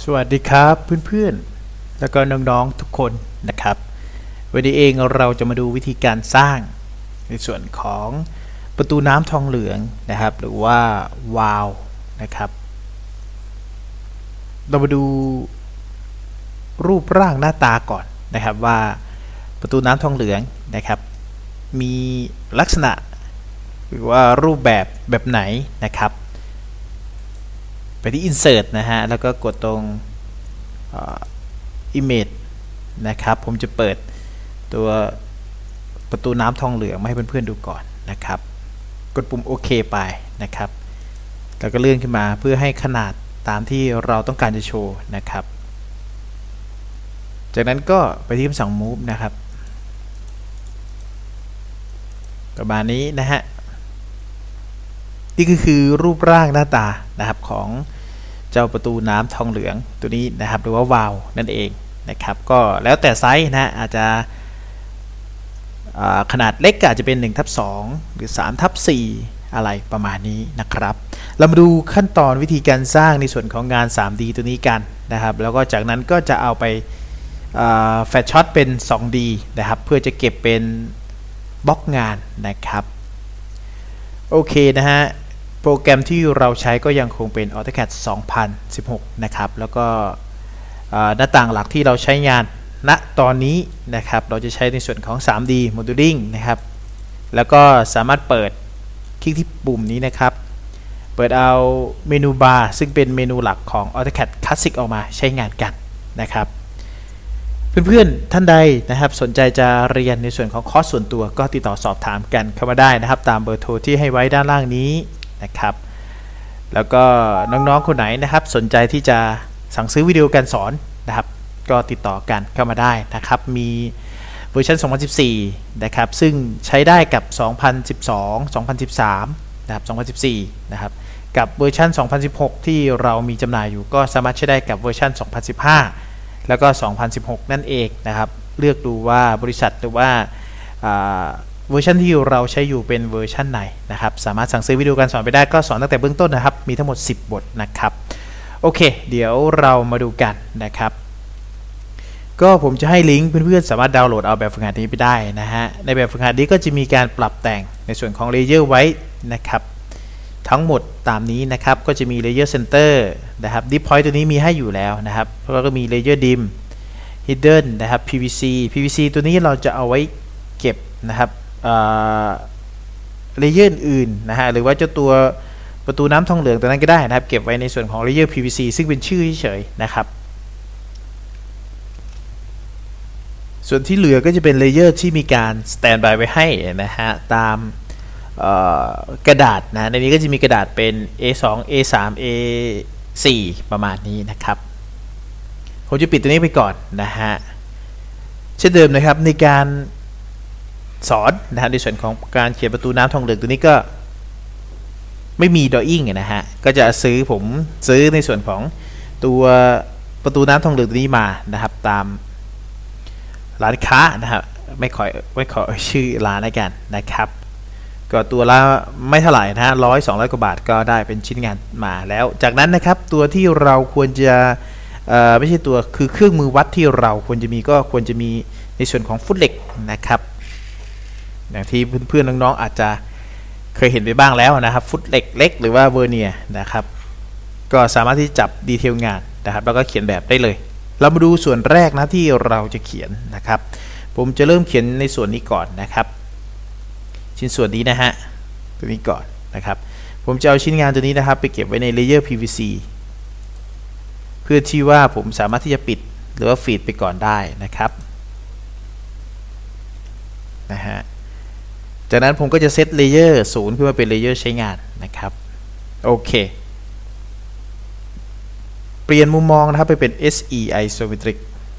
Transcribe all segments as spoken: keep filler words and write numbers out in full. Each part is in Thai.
วัสดีครับเพื่อนๆแล้วก็น้องๆทุกคนนะครับวันนี้เองเราจะมาดูวิธีการสร้างในส่วนของประตูน้ำทองเหลืองนะครับหรือว่าวาล์วนะครับเรามาดูรูปร่างหน้าตาก่อนนะครับว่าประตูน้ำทองเหลืองนะครับมีลักษณะหรือว่ารูปแบบแบบไหนนะครับไปที่ insert นะฮะแล้วก็กดตรง image นะครับผมจะเปิดตัวประตูน้ำทองเหลืองมาให้เพื่อนๆดูก่อนนะครับกดปุ่มโอเคไปนะครับแล้วก็เลื่อนขึ้นมาเพื่อให้ขนาดตามที่เราต้องการจะโชว์นะครับจากนั้นก็ไปที่คำสั่ง move นะครับประมาณนี้นะฮะนี่ก็คือรูปร่างหน้าตานะครับของเจ้าประตูน้ำทองเหลืองตัวนี้นะครับหรือว่าวาล์วนั่นเองนะครับก็แล้วแต่ไซส์นะอาจจะขนาดเล็กอาจจะเป็นหนึ่งทับสองหรือสามทับสี่อะไรประมาณนี้นะครับเรามาดูขั้นตอนวิธีการสร้างในส่วนของงาน ทรีดี ตัวนี้กันนะครับแล้วก็จากนั้นก็จะเอาไปแฟลชช็อตเป็น ทูดี นะครับเพื่อจะเก็บเป็นบล็อกงานนะครับโอเคนะฮะโปรแกรมที่เราใช้ก็ยังคงเป็น ออโตแคด สองพันสิบหก นะครับแล้วก็หน้าต่างหลักที่เราใช้งานณตอนนี้นะครับเราจะใช้ในส่วนของ ทรีดี Modeling นะครับแล้วก็สามารถเปิดคลิกที่ปุ่มนี้นะครับเปิดเอาเมนูบาร์ซึ่งเป็นเมนูหลักของ ออโตแคด Classic ออกมาใช้งานกันนะครับเพื่อนๆท่านใดนะครับสนใจจะเรียนในส่วนของคอร์สส่วนตัวก็ติดต่อสอบถามกันเข้ามาได้นะครับตามเบอร์โทรที่ให้ไว้ด้านล่างนี้นะครับแล้วก็น้องๆคนไหนนะครับสนใจที่จะสั่งซื้อวิดีโอการสอนนะครับก็ติดต่อกันเข้ามาได้นะครับมีเวอร์ชันสองพันสิบสี่นะครับซึ่งใช้ได้กับสองพันสิบสอง สองพันสิบสามนะครับสองพันสิบสี่นะครับกับเวอร์ชันสองพันสิบหกที่เรามีจำหน่ายอยู่ก็สามารถใช้ได้กับเวอร์ชันสองพันสิบห้าแล้วก็สองพันสิบหกนั่นเองนะครับเลือกดูว่าบริษัทหรือว่าเวอร์ชันที่เราใช้อยู่เป็นเวอร์ชันไหนนะครับสามารถสั่งซื้อวิดีโอการสอนไปได้ก็สอนตั้งแต่เบื้องต้นนะครับมีทั้งหมดสิบบทนะครับโอเคเดี๋ยวเรามาดูกันนะครับก็ผมจะให้ลิงก์เพื่อนๆสามารถดาวน์โหลดเอาแบบฝึกหัดนี้ไปได้นะฮะในแบบฝึกหัดนี้ก็จะมีการปรับแต่งในส่วนของเลเยอร์ไว้นะครับทั้งหมดตามนี้นะครับก็จะมีเลเยอร์เซนเตอร์นะครับดิฟพอยต์ตัวนี้มีให้อยู่แล้วนะครับแล้วก็มีเลเยอร์ดิมHidden นะครับ พี วี ซี พี วี ซี ตัวนี้เราจะเอาไว้เก็บนะครับเลเยอร์อื่นนะฮะหรือว่าเจ้าตัวประตูน้ำทองเหลืองตัวนั้นก็ได้นะครับเก็บไว้ในส่วนของเลเยอร์ พี วี ซี ซึ่งเป็นชื่อเฉยๆนะครับส่วนที่เหลือก็จะเป็นเลเยอร์ที่มีการสแตนด์บายไว้ให้นะฮะตามกระดาษนะในนี้ก็จะมีกระดาษเป็น เอ สอง เอ สาม เอ สี่ ประมาณนี้นะครับผมจะปิดตัวนี้ไปก่อนนะฮะเช่นเดิมนะครับในการสอนนะฮะในส่วนของการเขียนประตูน้ำทองเหลืองตัวนี้ก็ไม่มี drawing นะฮะก็จะซื้อผมซื้อในส่วนของตัวประตูน้ำทองเหลืองตัวนี้มานะครับตามร้านค้านะครับไม่ขอไม่ขอชื่อร้านแล้วกันนะครับก็ตัวละไม่เท่าไหร่นะฮะร้อยสองร้อยกว่าบาทก็ได้เป็นชิ้นงานมาแล้วจากนั้นนะครับตัวที่เราควรจะไม่ใช่ตัวคือเครื่องมือวัดที่เราควรจะมีก็ควรจะมีในส่วนของฟุตเหล็กนะครับอย่างที่เพื่อนๆน้องๆอาจจะเคยเห็นไปบ้างแล้วนะครับฟุตเหล็กเล็กหรือว่าเวอร์เนียร์นะครับก็สามารถที่จับดีเทลงานนะครับแล้วก็เขียนแบบได้เลยเรามาดูส่วนแรกนะที่เราจะเขียนนะครับผมจะเริ่มเขียนในส่วนนี้ก่อนนะครับชิ้นส่วนนี้นะฮะตัวนี้ก่อนนะครับผมจะเอาชิ้นงานตัวนี้นะครับไปเก็บไว้ในเลเยอร์ พี วี ซี เพื่อที่ว่าผมสามารถที่จะปิดหรือว่าฟีดไปก่อนได้นะครับนะฮะจากนั้นผมก็จะเซตเลเยอร์ศูนย์ขึ้นมาเป็นเลเยอร์ใช้งานนะครับโอเคเปลี่ยนมุมมองนะครับไปเป็น เอส อี Isometric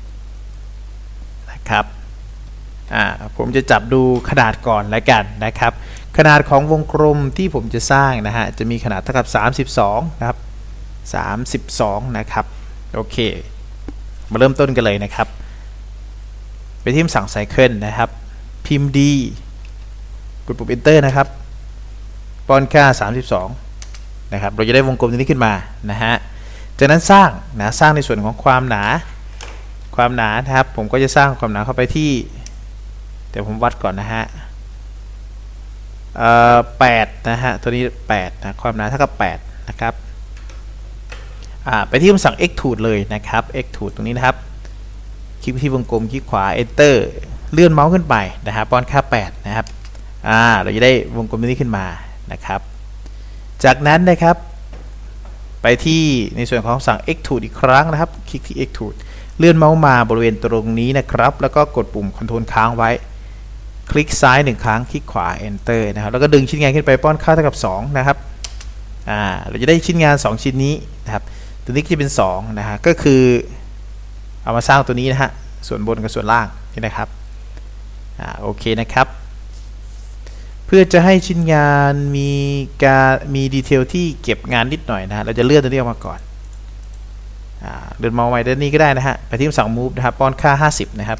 นะครับอ่าผมจะจับดูขนาดก่อนแล้วกันนะครับขนาดของวงกลมที่ผมจะสร้างนะฮะจะมีขนาดเท่ากับสามสิบสองนะครับสามสิบสองนะครับโอเคมาเริ่มต้นกันเลยนะครับไปที่สั่งไซเคิลนะครับพิมพ์ D กดปุ่ม Enter นะครับป้อนค่าสามสิบสองนะครับเราจะได้วงกลมตัวนี้ขึ้นมานะฮะจากนั้นสร้างนะสร้างในส่วนของความหนาความหนานะครับผมก็จะสร้างความหนาเข้าไปที่เดี๋ยวผมวัดก่อนนะฮะเอ่อแปดนะฮะตัวนี้แปดนะความหนาเท่ากับแปดนะครับอ่าไปที่คำสั่ง extrude เลยนะครับ extrude ตรงนี้นะครับคลิกที่วงกลมคลิกขวา enter เลื่อนเมาส์ขึ้นไปนะครับป้อนค่าแปดนะครับอ่าเราจะได้วงกลมนี้ขึ้นมานะครับจากนั้นนะครับไปที่ในส่วนของสั่ง extrude อีกครั้งนะครับคลิกที่ extrude เลื่อนเมาส์มาบริเวณตรงนี้นะครับแล้วก็กดปุ่ม control ค้างไว้คลิกซ้ายหนึ่งครั้งคลิกขวา enter นะครับแล้วก็ดึงชิ้นงานขึ้นไปป้อนค่าเท่ากับสองนะครับอ่าเราจะได้ชิ้นงานสองชิ้นนี้นะครับตัวนี้จะเป็นสองนะฮะก็คือเอามาสร้างตัวนี้นะฮะส่วนบนกับส่วนล่างนี่นะครับอ่าโอเคนะครับเพื่อจะให้ชิ้นงานมีการมีดีเทลที่เก็บงานนิดหน่อยนะฮะเราจะเลื่อนตัวนี้ออกมาก่อนอ่าเลื่อนเมาส์ไว้ด้านนี้ก็ได้นะฮะไปที่สั่ง move นะครับป้อนค่าห้าสิบนะครับ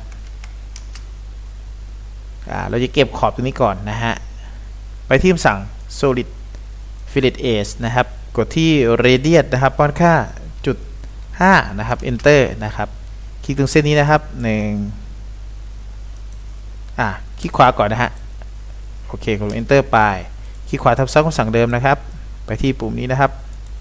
อ่าเราจะเก็บขอบตัวนี้ก่อนนะฮะไปที่สั่ง solid fillet edge นะครับกดที่ radius นะครับป้อนค่าจุดห้านะครับ enter นะครับคลิกตรงเส้นนี้นะครับหนึ่งอ่าคลิกขวาก่อนนะฮะโอเคกด enter ไปคลิกขวาทับซ้ำคำสั่งเดิมนะครับไปที่ปุ่มนี้นะครับ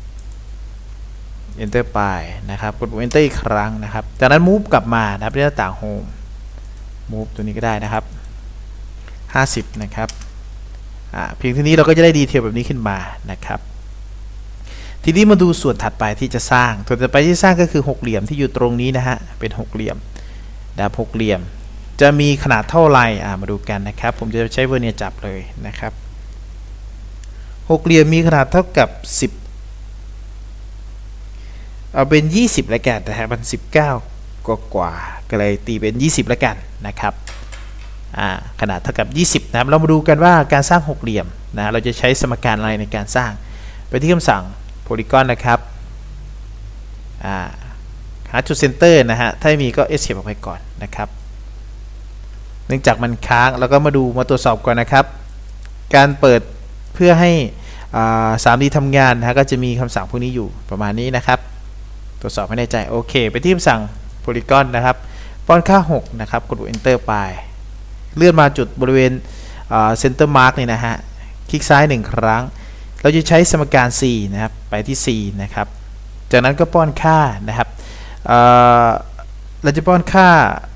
enter ไปนะครับกดปุ่ม enter อีกครั้งนะครับจากนั้น move กลับมานะครับที่หน้าต่าง home move ตัวนี้ก็ได้นะครับห้าสิบนะครับอ่าเพียงเท่านี้เราก็จะได้ดีเทลแบบนี้ขึ้นมานะครับทีนี้มาดูส่วนถัดไปที่จะสร้างส่วนถัดไปที่สร้างก็คือหกเหลี่ยมที่อยู่ตรงนี้นะฮะเป็นหกเหลี่ยมดาบหกเหลี่ยมจะมีขนาดเท่าไรอ่ามาดูกันนะครับผมจะใช้เวอร์เนียร์จับเลยนะครับหกเหลี่ยมมีขนาดเท่ากับสิบเอาเป็นยี่สิบแล้วกันนะฮะมันสิบเก้ากว่ากว่าก็เลยตีเป็นยี่สิบแล้วกันนะครับอ่าขนาดเท่ากับยี่สิบนะครับเรามาดูกันว่าการสร้างหกเหลี่ยมนะเราจะใช้สมการอะไรในการสร้างไปที่คำสั่ง polygon นะครับอ่าหาจุดเซนเตอร์นะฮะถ้าไม่มีก็ escape ออกไปก่อนนะครับเนื่องจากมันค้างแล้วก็มาดูมาตรวจสอบก่อนนะครับการเปิดเพื่อให้สามดีทำงานนะก็จะมีคำสั่งพวกนี้อยู่ประมาณนี้นะครับตรวจสอบให้แน่ใจโอเคไปที่คำสั่ง polygon นะครับป้อนค่าหกนะครับกด enter ไปเลื่อนมาจุดบริเวณ center mark นี่นะฮะคลิกซ้ายหนึ่งครั้งเราจะใช้สมการ c นะครับไปที่ c นะครับจากนั้นก็ป้อนค่านะครับ เ, เราจะป้อนค่า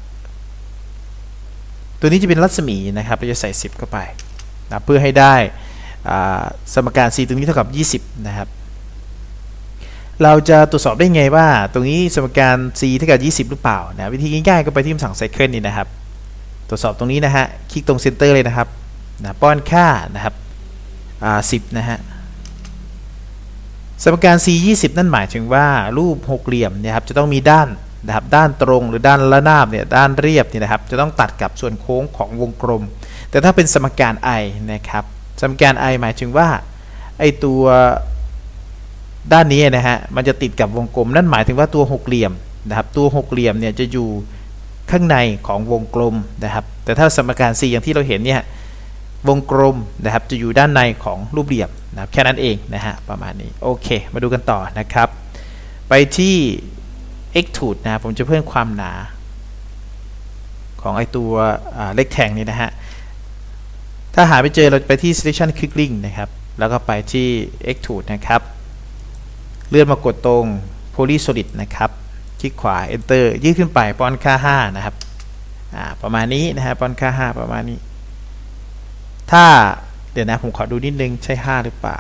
ตัวนี้จะเป็นรัศมีนะครับเราจะใส่สิบเข้าไปนะเพื่อให้ได้สมการ c ตรงนี้เท่ากับยี่สิบนะครับเราจะตรวจสอบได้ไงว่าตรงนี้สมการ c เท่ากับยี่สิบหรือเปล่านะวิธีง่ายๆก็ไปที่คำสั่ง cycle นี่นะครับตรวจสอบตรงนี้นะฮะคลิกตรงเซนเตอร์เลยนะครับนะป้อนค่านะครับสิบนะฮะสมการ c ยี่สิบนั่นหมายถึงว่ารูปหกเหลี่ยมเนี่ยครับจะต้องมีด้านนะครับด้านตรงหรือด้านระนาบเนี่ยด้านเรียบเนี่ยนะครับจะต้องตัดกับส่วนโค้งของวงกลมแต่ถ้าเป็นสมการ i นะครับสมการ i หมายถึงว่าไอตัวด้านนี้นะฮะมันจะติดกับวงกลมนั่นหมายถึงว่าตัวหกเหลี่ยมนะครับตัวหกเหลี่ยมเนี่ยจะอยู่ข้างในของวงกลมนะครับแต่ถ้าสมการ c อย่างที่เราเห็นเนี่ยวงกลมนะครับจะอยู่ด้านในของรูปเหลี่ยมนะครับแค่นั้นเองนะฮะประมาณนี้โอเคมาดูกันต่อนะครับไปที่ extrude นะผมจะเพิ่มความหนาของไอตัวเล็กแทงนี่นะฮะถ้าหาไม่เจอเราไปที่ selection click link นะครับแล้วก็ไปที่ extrude นะครับเลื่อนมากดตรง poly solid นะครับคลิกขวา enter ยืดขึ้นไปป้อนค่าห้านะครับประมาณนี้นะฮะป้อนค่าห้าประมาณนี้ถ้าเดี๋ยวนะผมขอดูนิดนึงใช่ห้าหรือเปล่า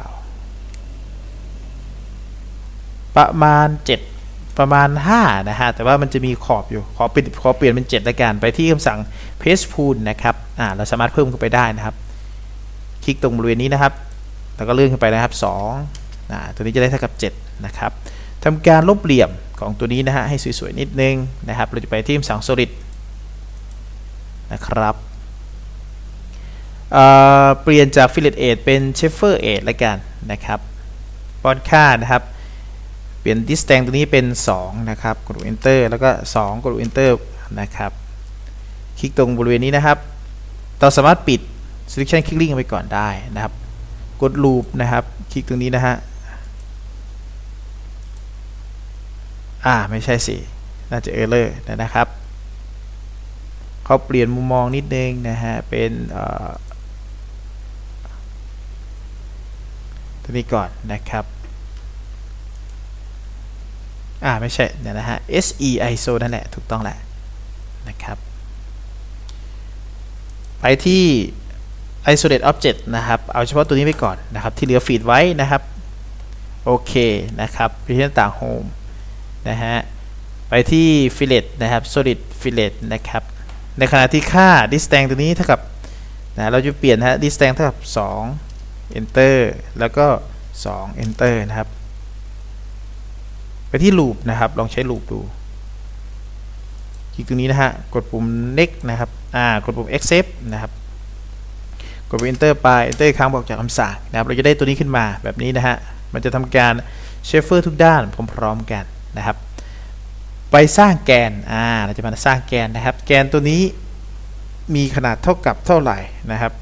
ประมาณเจ็ดประมาณห้านะฮะแต่ว่ามันจะมีขอบอยู่ขอเปลี่ยนขอเปลี่ยนเป็นเจ็ดละกันไปที่คำสั่ง paste pool นะครับอ่าเราสามารถเพิ่มเข้าไปได้นะครับคลิกตรงบริเวณนี้นะครับแล้วก็เลื่อนขึ้นไปนะครับสองอ่าตัวนี้จะได้เท่ากับเจ็ดนะครับทำการลบเหลี่ยมของตัวนี้นะฮะให้สวยๆนิดนึงนะครับเราจะไปที่คำสั่ง solid นะครับเอ่อเปลี่ยนจาก fillet edge เป็น chamfer edge ละกันนะครับป้อนค่านะครับเปลี่ยน distance ตัวนี้เป็นสองนะครับกด enter แล้วก็สองกด enter นะครับคลิกตรงบริเวณนี้นะครับเราสามารถปิด selection click link ไปก่อนได้นะครับกด loop นะครับคลิกตรงนี้นะฮะอ่าไม่ใช่สิน่าจะเออร์เลอร์นะครับเขาเปลี่ยนมุมมองนิดนึงนะฮะเป็นตัวนี้ก่อนนะครับอ่าไม่ใช่เนี่ยนะฮะ เอส อี ไอ เอส โอ นั่นแหละถูกต้องแหละนะครับไปที่ isolate object นะครับเอาเฉพาะตัวนี้ไปก่อนนะครับที่เหลือฟีดไว้นะครับโอเคนะครับไปที่หน้าต่าง home นะฮะไปที่ fillet นะครับ solid fillet นะครับในขณะที่ค่า distance ตัวนี้เท่ากับนะเราจะเปลี่ยนฮะ distance เท่ากับสอง enter แล้วก็สอง enter นะครับไปที่ loop นะครับลองใช้ loop ดูคลิกตรงนี้นะฮะกดปุ่ม next นะครับอ่ากดปุ่ม accept นะครับกดปุ่ม enter ไป enter ครั้งบอกจากคำสั่งนะครับเราจะได้ตัวนี้ขึ้นมาแบบนี้นะฮะมันจะทำการเชฟเฟอร์ทุกด้านพร้อมๆกันนะครับไปสร้างแกนอ่าเราจะมาสร้างแกนนะครับแกนตัวนี้มีขนาดเท่ากับเท่าไหร่นะครับ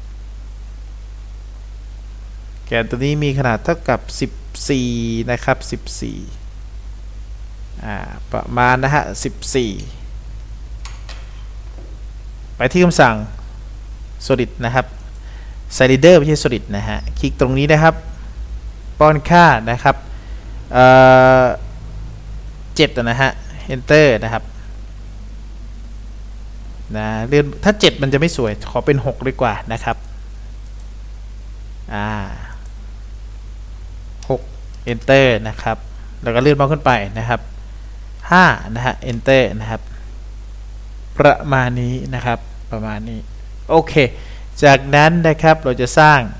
แกนตัวนี้มีขนาดเท่ากับสิบสี่นะครับสิบสี่อ่าประมาณนะฮะสิบสี่ไปที่คำสั่ง solid นะครับ slider ไม่ใช่ solid นะฮะคลิกตรงนี้นะครับป้อนค่านะครับเอ่อเจ็ดนะฮะ enter นะครับนะเลื่อนถ้าเจ็ดมันจะไม่สวยขอเป็นหกดีกว่านะครับอ่าหก enter นะครับแล้วก็เลื่อนมาขึ้นไปนะครับห้านะฮะ enter นะครับประมาณนี้นะครับประมาณนี้โอเคจากนั้นนะครับเราจะสร้าง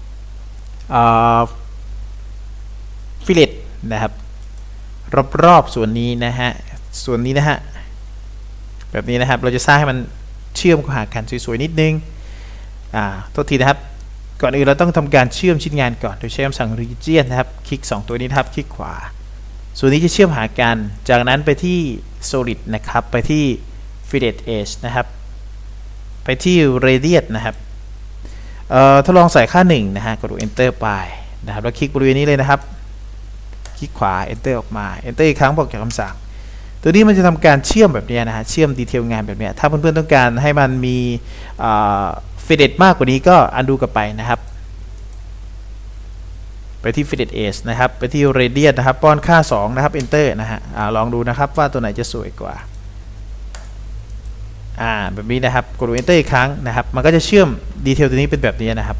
ฟิลเลตนะครับรอบๆส่วนนี้นะฮะส่วนนี้นะฮะแบบนี้นะครับเราจะสร้างให้มันเชื่อมเข้าหากันสวยๆนิดนึงอ่าโทษทีนะครับก่อนอื่นเราต้องทำการเชื่อมชิ้นงานก่อนโดยใช้คำสั่ง region นะครับคลิกสองตัวนี้ครับคลิกขวาส่วนนี้จะเชื่อมหากันจากนั้นไปที่ solid นะครับไปที่ fillet edge นะครับไปที่ radius นะครับเอ่อทดลองใส่ค่าหนึ่งนะฮะกด enter ไปนะครับแล้วคลิกบริเวณนี้เลยนะครับคลิกขวา enter ออกมา enter อีกครั้งบอกจากคำสั่งตัวนี้มันจะทำการเชื่อมแบบนี้นะฮะเชื่อมดีเทลงานแบบนี้ถ้าเพื่อนๆต้องการให้มันมีfillet มากกว่านี้ก็ undo กลับไปนะครับไปที่ fillet edge นะครับไปที่ radius นะครับป้อนค่าสองนะครับ enter นะฮะลองดูนะครับว่าตัวไหนจะสวยกว่าอ่าแบบนี้นะครับกด enter อีกครั้งนะครับมันก็จะเชื่อมดีเทลตัวนี้เป็นแบบนี้นะครับ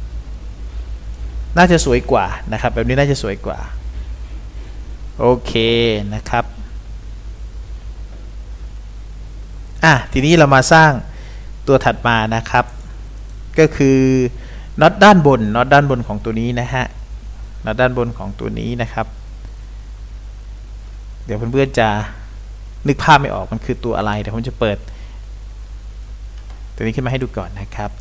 น่าจะสวยกว่านะครับแบบนี้น่าจะสวยกว่าโอเคนะครับอ่ะทีนี้เรามาสร้างตัวถัดมานะครับก็คือน็อตด้านบนน็อตด้านบนของตัวนี้นะฮะน็อตด้านบนของตัวนี้นะครับเดี๋ยวเพื่อนๆจะนึกภาพไม่ออกมันคือตัวอะไรเดี๋ยวผมจะเปิดตัวนี้ขึ้นมาให้ดูก่อนนะครับ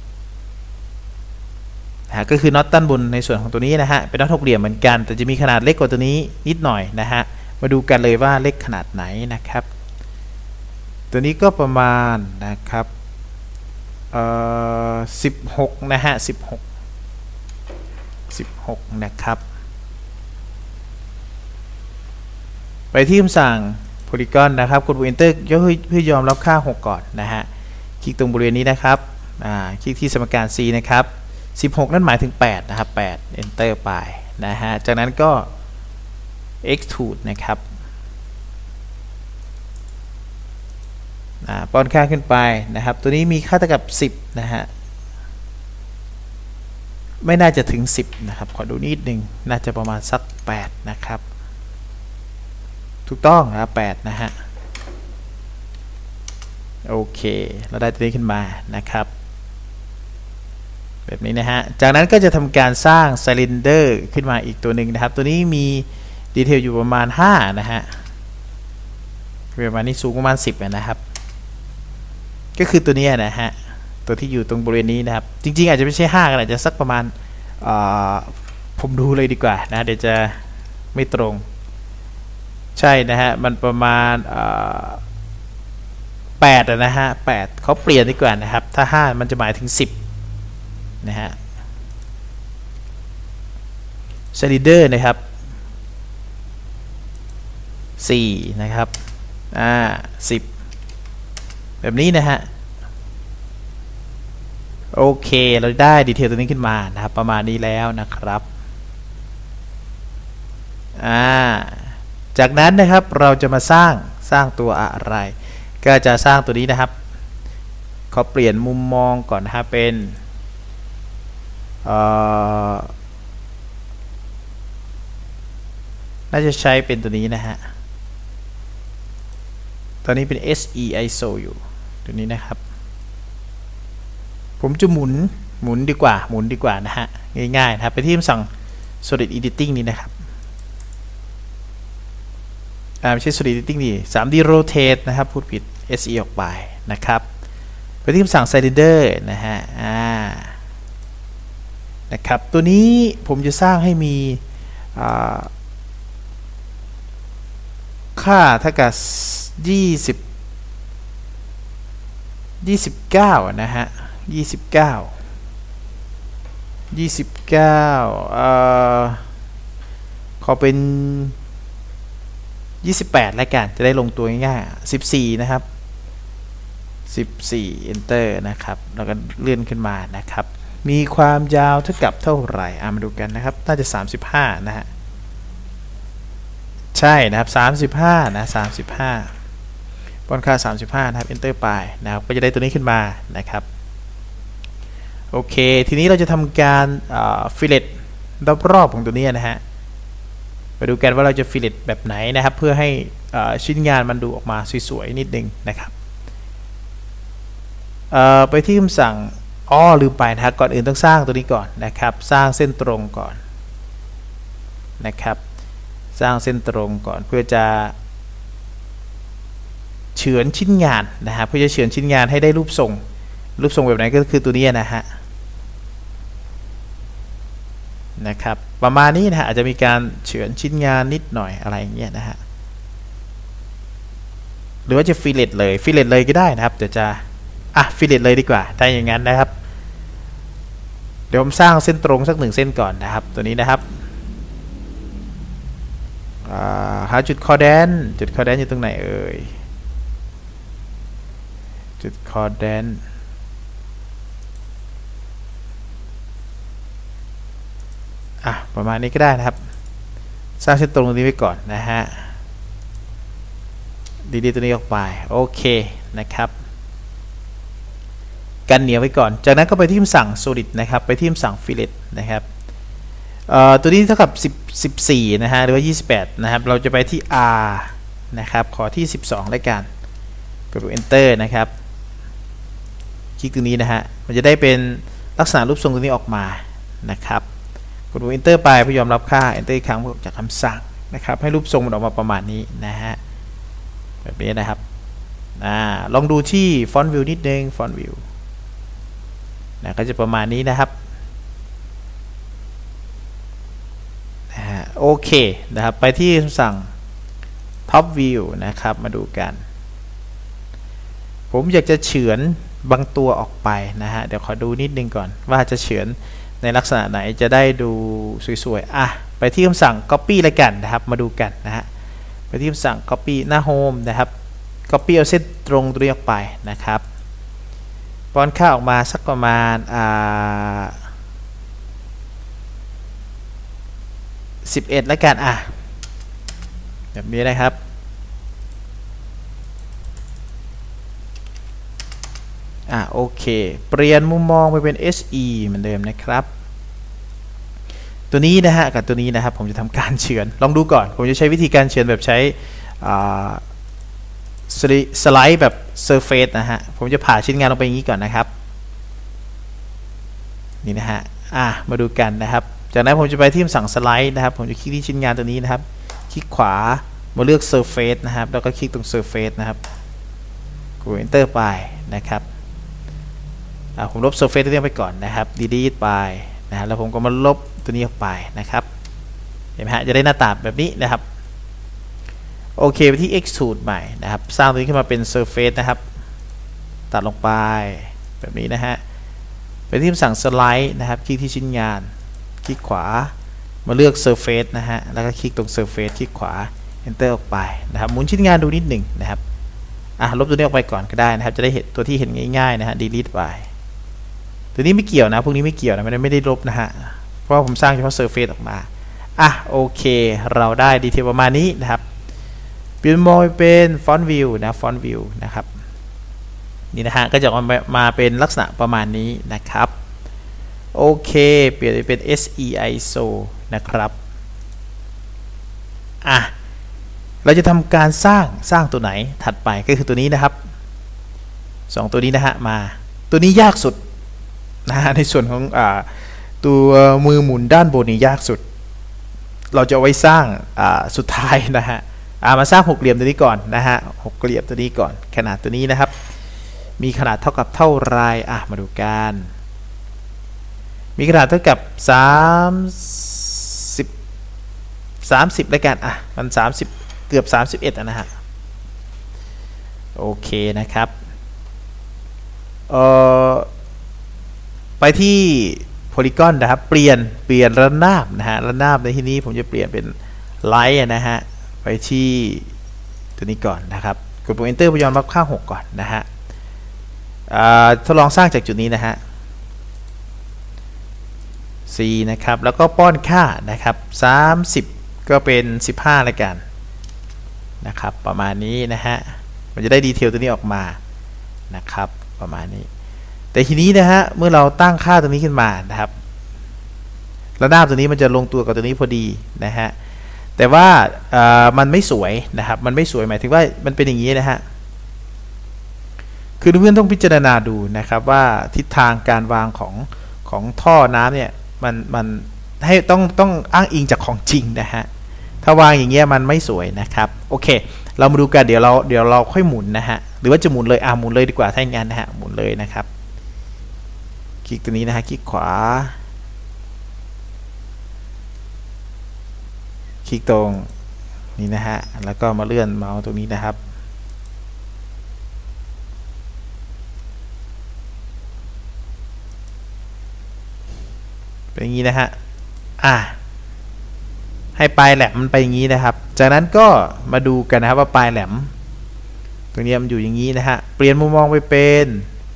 นะก็คือน็อตด้านบนในส่วนของตัวนี้นะฮะเป็นน็อตหกเหลี่ยมเหมือนกันแต่จะมีขนาดเล็กกว่าตัวนี้นิดหน่อยนะฮะมาดูกันเลยว่าเล็กขนาดไหนนะครับตัวนี้ก็ประมาณนะครับเอ่อสิบหกนะฮะสิบหก สิบหกนะครับไปที่คำสั่ง polygon นะครับกด enter เพื่อยอมรับค่าหกก่อนนะฮะคลิกตรงบริเวณนี้นะครับอ่าคลิกที่สมการ c นะครับสิบหกนั่นหมายถึงแปดนะครับแปด enter ไปนะฮะจากนั้นก็ extrude นะครับป้อนค่าขึ้นไปนะครับตัวนี้มีค่าเท่ากับสิบนะฮะไม่น่าจะถึงสิบนะครับขอดูนิดนึงน่าจะประมาณสักแปดนะครับถูกต้องนะแปดนะฮะโอเคเราได้ตัวนี้ขึ้นมานะครับแบบนี้นะฮะจากนั้นก็จะทำการสร้างไซลินเดอร์ขึ้นมาอีกตัวหนึ่งนะครับตัวนี้มีดีเทลอยู่ประมาณห้านะฮะประมาณนี้สูงประมาณสิบนะครับก็คือตัวนี้นะฮะตัวที่อยู่ตรงบริเวณนี้นะครับจริงๆอาจจะไม่ใช่ห้ากันอาจจะสักประมาณผมดูเลยดีกว่านะเดี๋ยวจะไม่ตรงใช่นะฮะมันประมาณแปดนะฮะแปดเขาเปลี่ยนดีกว่านะครับถ้าห้ามันจะหมายถึงสิบนะฮะสไลเดอร์นะครับสี่นะครับอ่าสิบแบบนี้นะฮะโอเคเราได้ดีเทลตัวนี้ขึ้นมานะครับประมาณนี้แล้วนะครับอ่าจากนั้นนะครับเราจะมาสร้างสร้างตัวอะไรก็จะสร้างตัวนี้นะครับขอเปลี่ยนมุมมองก่อนนะครับเป็นน่าจะใช้เป็นตัวนี้นะฮะตอนนี้เป็น เอส อี ไอ เอส โอ อยู่ตัวนี้นะครับผมจะหมุนหมุนดีกว่าหมุนดีกว่านะฮะง่ายๆนะครับไปที่คำสั่ง solid editing นี้นะครับอ่าไม่ใช่ solid editing นี่ ทรี ดี rotate นะครับพูดผิด เอส อี ออกไปนะครับไปที่คำสั่ง cylinder นะฮะอ่านะครับตัวนี้ผมจะสร้างให้มีค่าเท่ากับยี่สิบ ยี่สิบเก้านะฮะยี่สิบเก้า ยี่สิบเก้าเอ่อขอเป็นยี่สิบแปดแล้วกันจะได้ลงตัวง่ายๆสิบสี่นะครับสิบสี่ enter นะครับแล้วก็เลื่อนขึ้นมานะครับมีความยาวเท่ากับเท่าไหร่อ่ะมาดูกันนะครับน่าจะสามสิบห้านะฮะใช่นะครับสามสิบห้านะสามสิบห้าป้อนค่าสามสิบห้านะครับ enter ไปนะครับก็จะได้ตัวนี้ขึ้นมานะครับโอเคทีนี้เราจะทำการฟิลเลตรอบๆของตัวนี้นะฮะไปดูกันว่าเราจะฟิลเลตแบบไหนนะครับเพื่อให้ชิ้นงานมันดูออกมาสวยๆนิดนึงนะครับไปที่คำสั่งอ้อลืมไปนะครับก่อนอื่นต้องสร้างตัวนี้ก่อนนะครับสร้างเส้นตรงก่อนนะครับสร้างเส้นตรงก่อนเพื่อจะเฉือนชิ้นงานนะฮะเพื่อจะเฉือนชิ้นงานให้ได้รูปทรงรูปทรงแบบไหนก็คือตัวนี้นะฮะนะครับประมาณนี้นะฮะอาจจะมีการเฉือนชิ้นงานนิดหน่อยอะไรอย่างเงี้ยนะฮะหรือว่าจะฟิลเลตเลยฟิลเลตเลยก็ได้นะครับเดี๋ยวจะอ่ะฟิลเลตเลยดีกว่าถ้าอย่างนั้นนะครับเดี๋ยวผมสร้างเส้นตรงสักหนึ่งเส้นก่อนนะครับตัวนี้นะครับหาจุดคอแดนจุดคอแดนอยู่ตรงไหนเอ่ยจุดคอแดนอ่ะประมาณนี้ก็ได้นะครับสร้างเส้นตรงตรงนี้ไว้ก่อนนะฮะดีๆตัวนี้ออกไปโอเคนะครับกันเหนียวไว้ก่อนจากนั้นก็ไปที่คำสั่ง solid นะครับไปที่คำสั่ง fillet นะครับตัวนี้เท่ากับสิบ สิบสี่นะฮะหรือว่ายี่สิบแปดนะครับเราจะไปที่ R นะครับขอที่สิบสองแล้วกันกด enter นะครับคลิกตรงนี้นะฮะมันจะได้เป็นลักษณะรูปทรงตัวนี้ออกมานะครับกด enter ไปเพื่อยอมรับค่า enter อีกครั้งจากคำสั่งนะครับให้รูปทรงมันออกมาประมาณนี้นะฮะแบบนี้นะครับอ่าลองดูที่ font view นิดนึง font view นะก็จะประมาณนี้นะครับโอเคนะครับไปที่คำสั่ง top view นะครับมาดูกันผมอยากจะเฉือนบางตัวออกไปนะฮะเดี๋ยวขอดูนิดนึงก่อนว่าจะเฉือนในลักษณะไหนจะได้ดูสวยๆอ่ะไปที่คำสั่ง copy แล้วกันนะครับมาดูกันนะฮะไปที่คำสั่ง copy หน้า home นะครับ copy เอาเส้นตรงตัวนี้ออกไปนะครับป้อนค่าออกมาสักประมาณอ่าสิบเอ็ดแล้วกันอ่ะแบบนี้นะครับอ่ะโอเคเปลี่ยนมุมมองไปเป็น เอส อี เหมือนเดิมนะครับตัวนี้นะฮะกับตัวนี้นะครับผมจะทำการเฉือนลองดูก่อนผมจะใช้วิธีการเฉือนแบบใช้สไลด์แบบ Surface นะฮะผมจะผ่าชิ้นงานลงไปอย่างนี้ก่อนนะครับนี่นะฮะอ่ะมาดูกันนะครับจากนั้นผมจะไปที่คำสั่งสไลด์นะครับผมจะคลิกที่ชิ้นงานตัวนี้นะครับคลิกขวามาเลือก Surface นะครับแล้วก็คลิกตรง Surface นะครับกด Enter ไปนะครับผมลบ Surface ตัวนี้ไปก่อนนะครับ Delete ไปนะฮะแล้วผมก็มาลบตัวนี้ออกไปนะครับเห็นไหมฮะจะได้หน้าตาแบบนี้นะครับโอเคไปที่ Extrude ใหม่นะครับสร้างตัวนี้ขึ้นมาเป็น Surface นะครับตัดลงไปแบบนี้นะฮะไปที่คำสั่งสไลด์นะครับคลิกที่ชิ้นงานคลิกขวามาเลือก Surface นะฮะแล้วก็คลิกตรง Surface คลิกขวา enter ออกไปนะครับหมุนชิ้นงานดูนิดหนึ่งนะครับอ่ะลบตัวนี้ออกไปก่อนก็ได้นะครับจะได้เห็นตัวที่เห็นง่ายๆนะฮะ delete ไปตัวนี้ไม่เกี่ยวนะพวกนี้ไม่เกี่ยวนะไม่ได้ไม่ได้ลบนะฮะเพราะผมสร้างเฉพาะ surface ออกมาอ่ะโอเคเราได้ดีเทลประมาณนี้นะครับเปลี่ยนโหมดเป็น font view นะ font view นะครับนี่นะฮะก็จะออกมาเป็นลักษณะประมาณนี้นะครับโอเคเปลี่ยนเป็น เอส อี ไอ เอส โอ นะครับอ่ะเราจะทำการสร้างสร้างตัวไหนถัดไปก็คือตัวนี้นะครับสองตัวนี้นะฮะมาตัวนี้ยากสุดนะฮะในส่วนของอ่าตัวมือหมุนด้านบนนี่ยากสุดเราจะเอาไว้สร้างอ่าสุดท้ายนะฮะอ่ามาสร้างหกเหลี่ยมตัวนี้ก่อนนะฮะหกเหลี่ยมตัวนี้ก่อนขนาดตัวนี้นะครับมีขนาดเท่ากับเท่าไรอ่ะมาดูกันมีขนาดเท่ากับสามสิบ สามสิบแล้วกันอ่ะมันสามสิบเกือบสามสิบเอ็ดนะฮะโอเคนะครับเอ่อไปที่โพลีกอนนะครับเปลี่ยนเปลี่ยนระนาบนะฮะระนาบในที่นี้ผมจะเปลี่ยนเป็นไลท์นะฮะไปที่ตัวนี้ก่อนนะครับกดปุ่ม enter ไปย้อนมาค่าหกก่อนนะฮะทดลองสร้างจากจุดนี้นะฮะ C นะครับแล้วก็ป้อนค่านะครับสามสิบก็เป็นสิบห้าแล้วกันนะครับประมาณนี้นะฮะมันจะได้ดีเทลตัวนี้ออกมานะครับประมาณนี้แต่ทีนี้นะฮะเมื่อเราตั้งค่าตัวนี้ขึ้นมานะครับระนาบตัวนี้มันจะลงตัวกับตัวนี้พอดีนะฮะแต่ว่ามันไม่สวยนะครับมันไม่สวยหมายถึงว่ามันเป็นอย่างนี้นะฮะคือเพื่อนต้องพิจารณาดูนะครับว่าทิศทางการวางของของท่อน้ำเนี่ยมันมันให้ต้องต้องอ้างอิงจากของจริงนะฮะถ้าวางอย่างเงี้ยมันไม่สวยนะครับโอเคเรามาดูกันเดี๋ยวเราเดี๋ยวเราค่อยหมุนนะฮะหรือว่าจะหมุนเลยอ่าหมุนเลยดีกว่าถ้าอย่างนั้นนะฮะหมุนเลยนะครับคลิกตัวนี้นะฮะคลิกขวาคลิกตรงนี้นะฮะแล้วก็มาเลื่อนเมาส์ตรงนี้นะครับเป็นอย่างนี้นะฮะอ่ะให้ปลายแหลมมันไปอย่างนี้นะครับจากนั้นก็มาดูกันนะครับว่าปลายแหลมตรงนี้มันอยู่อย่างนี้นะฮะเปลี่ยนมุมมองไปเป็น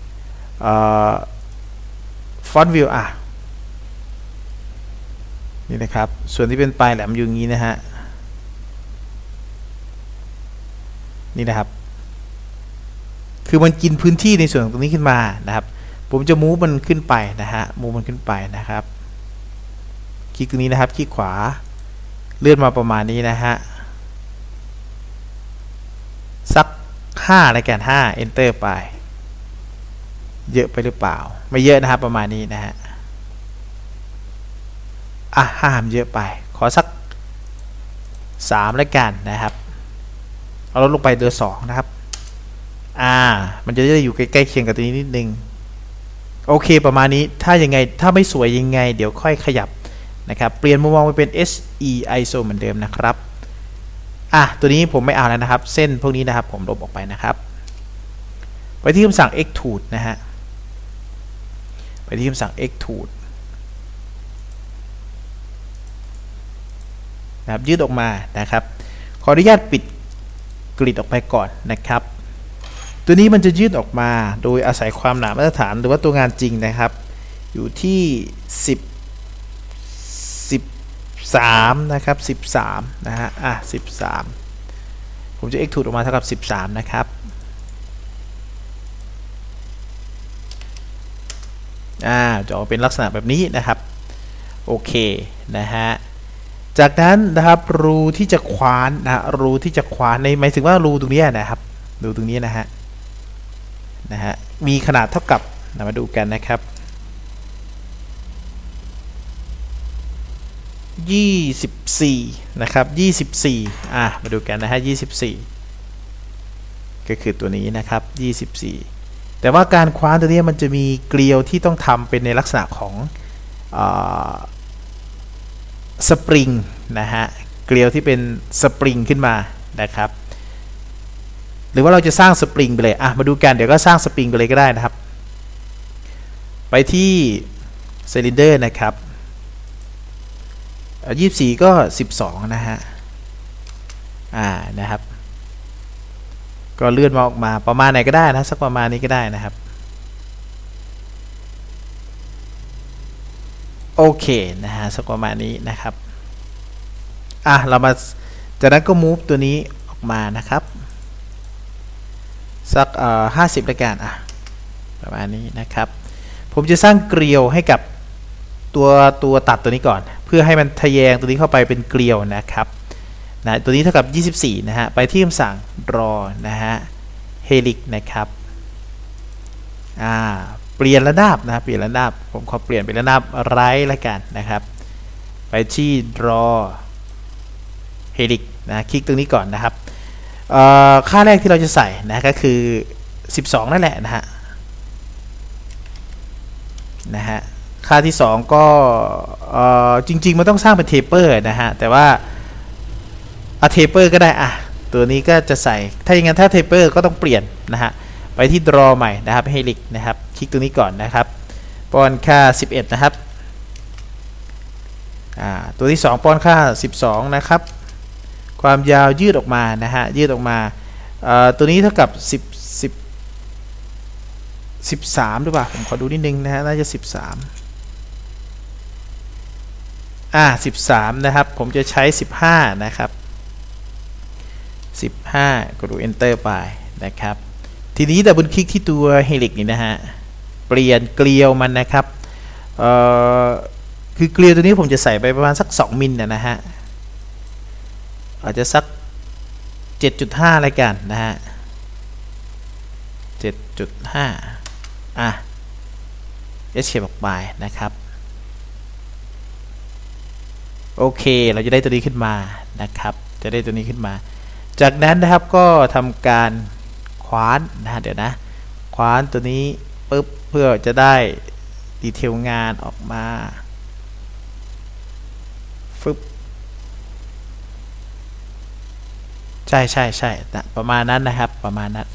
ฟอนต์วิวอ่ะนี่นะครับส่วนที่เป็นปลายแหลมอยู่อย่างนี้นะฮะนี่นะครับคือมันกินพื้นที่ในส่วนของตรงนี้ขึ้นมานะครับผมจะมูฟมันขึ้นไปนะฮะมูฟมันขึ้นไปนะครับคลิกตรงนี้นะครับคลิกขวาเลื่อนมาประมาณนี้นะฮะสักห้าแล้วกันห้า enter ไปเยอะไปหรือเปล่าไม่เยอะนะครับประมาณนี้นะฮะอ่ะห้ามเยอะไปขอสักสามแล้วกันนะครับเอาลดลงไปเดือสองนะครับอ่ามันจะได้อยู่ใกล้ๆเคียงกับตัวนี้นิดนึงโอเคประมาณนี้ถ้ายังไงถ้าไม่สวยยังไงเดี๋ยวค่อยขยับนะครับเปลี่ยนมุมมองไปเป็น เอส อี ไอ เอส โอ เหมือนเดิมนะครับอ่ะตัวนี้ผมไม่เอาแล้วนะครับเส้นพวกนี้นะครับผมลบออกไปนะครับไปที่คำสั่ง extrude นะฮะไปที่คำสั่ง extrude นะครับยืดออกมานะครับขออนุญาตปิดกริดออกไปก่อนนะครับตัวนี้มันจะยืดออกมาโดยอาศัยความหนามาตรฐานหรือว่าตัวงานจริงนะครับอยู่ที่สิบ สิบสามนะครับสิบสามนะฮะอ่ะสิบสามผมจะ extrude ออกมาเท่ากับสิบสามนะครับอ่าจะออกเป็นลักษณะแบบนี้นะครับโอเคนะฮะจากนั้นนะครับรูที่จะคว้านนะรูที่จะคว้านในหมายถึงว่ารูตรงนี้นะครับรูตรงนี้นะฮะนะฮะมีขนาดเท่ากับนะมาดูกันนะครับยี่สิบสี่นะครับยี่สิบสี่อ่ะมาดูกันนะฮะยี่สิบสี่ก็คือตัวนี้นะครับยี่สิบสี่แต่ว่าการคว้านตัวนี้มันจะมีเกลียวที่ต้องทำเป็นในลักษณะของสปริงนะฮะเกลียวที่เป็นสปริงขึ้นมานะครับหรือว่าเราจะสร้างสปริงไปเลยอ่ะมาดูกันเดี๋ยวก็สร้างสปริงไปเลยก็ได้นะครับไปที่ซิลินเดอร์นะครับยี่สิบสี่ก็สิบสองนะฮะอ่านะครับก็เลื่อนมาออกมาประมาณไหนก็ได้นะสักประมาณนี้ก็ได้นะครับโอเคนะฮะสักประมาณนี้นะครับอ่ะเรามาจากนั้นก็ move ตัวนี้ออกมานะครับสักเอ่อห้าสิบละกันอ่ะประมาณนี้นะครับผมจะสร้างเกลียวให้กับตัวตัวตัดตัวนี้ก่อนเพื่อให้มันทะแยงตัวนี้เข้าไปเป็นเกลียวนะครับนะตัวนี้เท่ากับยี่สิบสี่นะฮะไปที่คำสั่ง draw นะฮะ helix นะครับอ่าเปลี่ยนระนาบนะเปลี่ยนระนาบผมขอเปลี่ยนเป็นระนาบไร้ละกันนะครับไปที่ draw helix นะคลิกตรงนี้ก่อนนะครับค่าแรกที่เราจะใส่นะก็คือสิบสองนั่นแหละนะฮะนะฮะค่าที่สองก็จริงๆมันต้องสร้างเป็นเทปเปอร์นะฮะแต่ว่าเอาเทปเปอร์ก็ได้อ่ะตัวนี้ก็จะใส่ถ้าอย่างนั้นถ้าเทปเปอร์ก็ต้องเปลี่ยนนะฮะไปที่ draw ใหม่นะครับ helix นะครับคลิกตรงนี้ก่อนนะครับป้อนค่าสิบเอ็ดนะครับอ่าตัวที่สองป้อนค่าสิบสองนะครับความยาวยืดออกมานะฮะยืดออกมาตัวนี้เท่ากับสิบ สิบ สิบสามหรือเปล่าผมขอดูนิดนึงนะฮะน่าจะสิบสามอ่าสิบสามนะครับผมจะใช้สิบห้านะครับสิบห้ากดดู enter ไปนะครับทีนี้ดับเบิลคลิกที่ตัว helix นี่นะฮะเปลี่ยนเกลียวมันนะครับเอ่อคือเกลียวตัวนี้ผมจะใส่ไปประมาณสักสองมิลนะฮะอาจจะสัก เจ็ดจุดห้า อะไรกันนะฮะ เจ็ดจุดห้า อ่ะ escape ออกไปนะครับโอเคเราจะได้ตัวนี้ขึ้นมานะครับจะได้ตัวนี้ขึ้นมาจากนั้นนะครับก็ทำการคว้านนะเดี๋ยวนะคว้านตัวนี้ปุ๊บเพื่อจะได้ดีเทลงานออกมาฟึบใช่ใช่ใช่ประมาณนั้นนะครับประมาณนั้น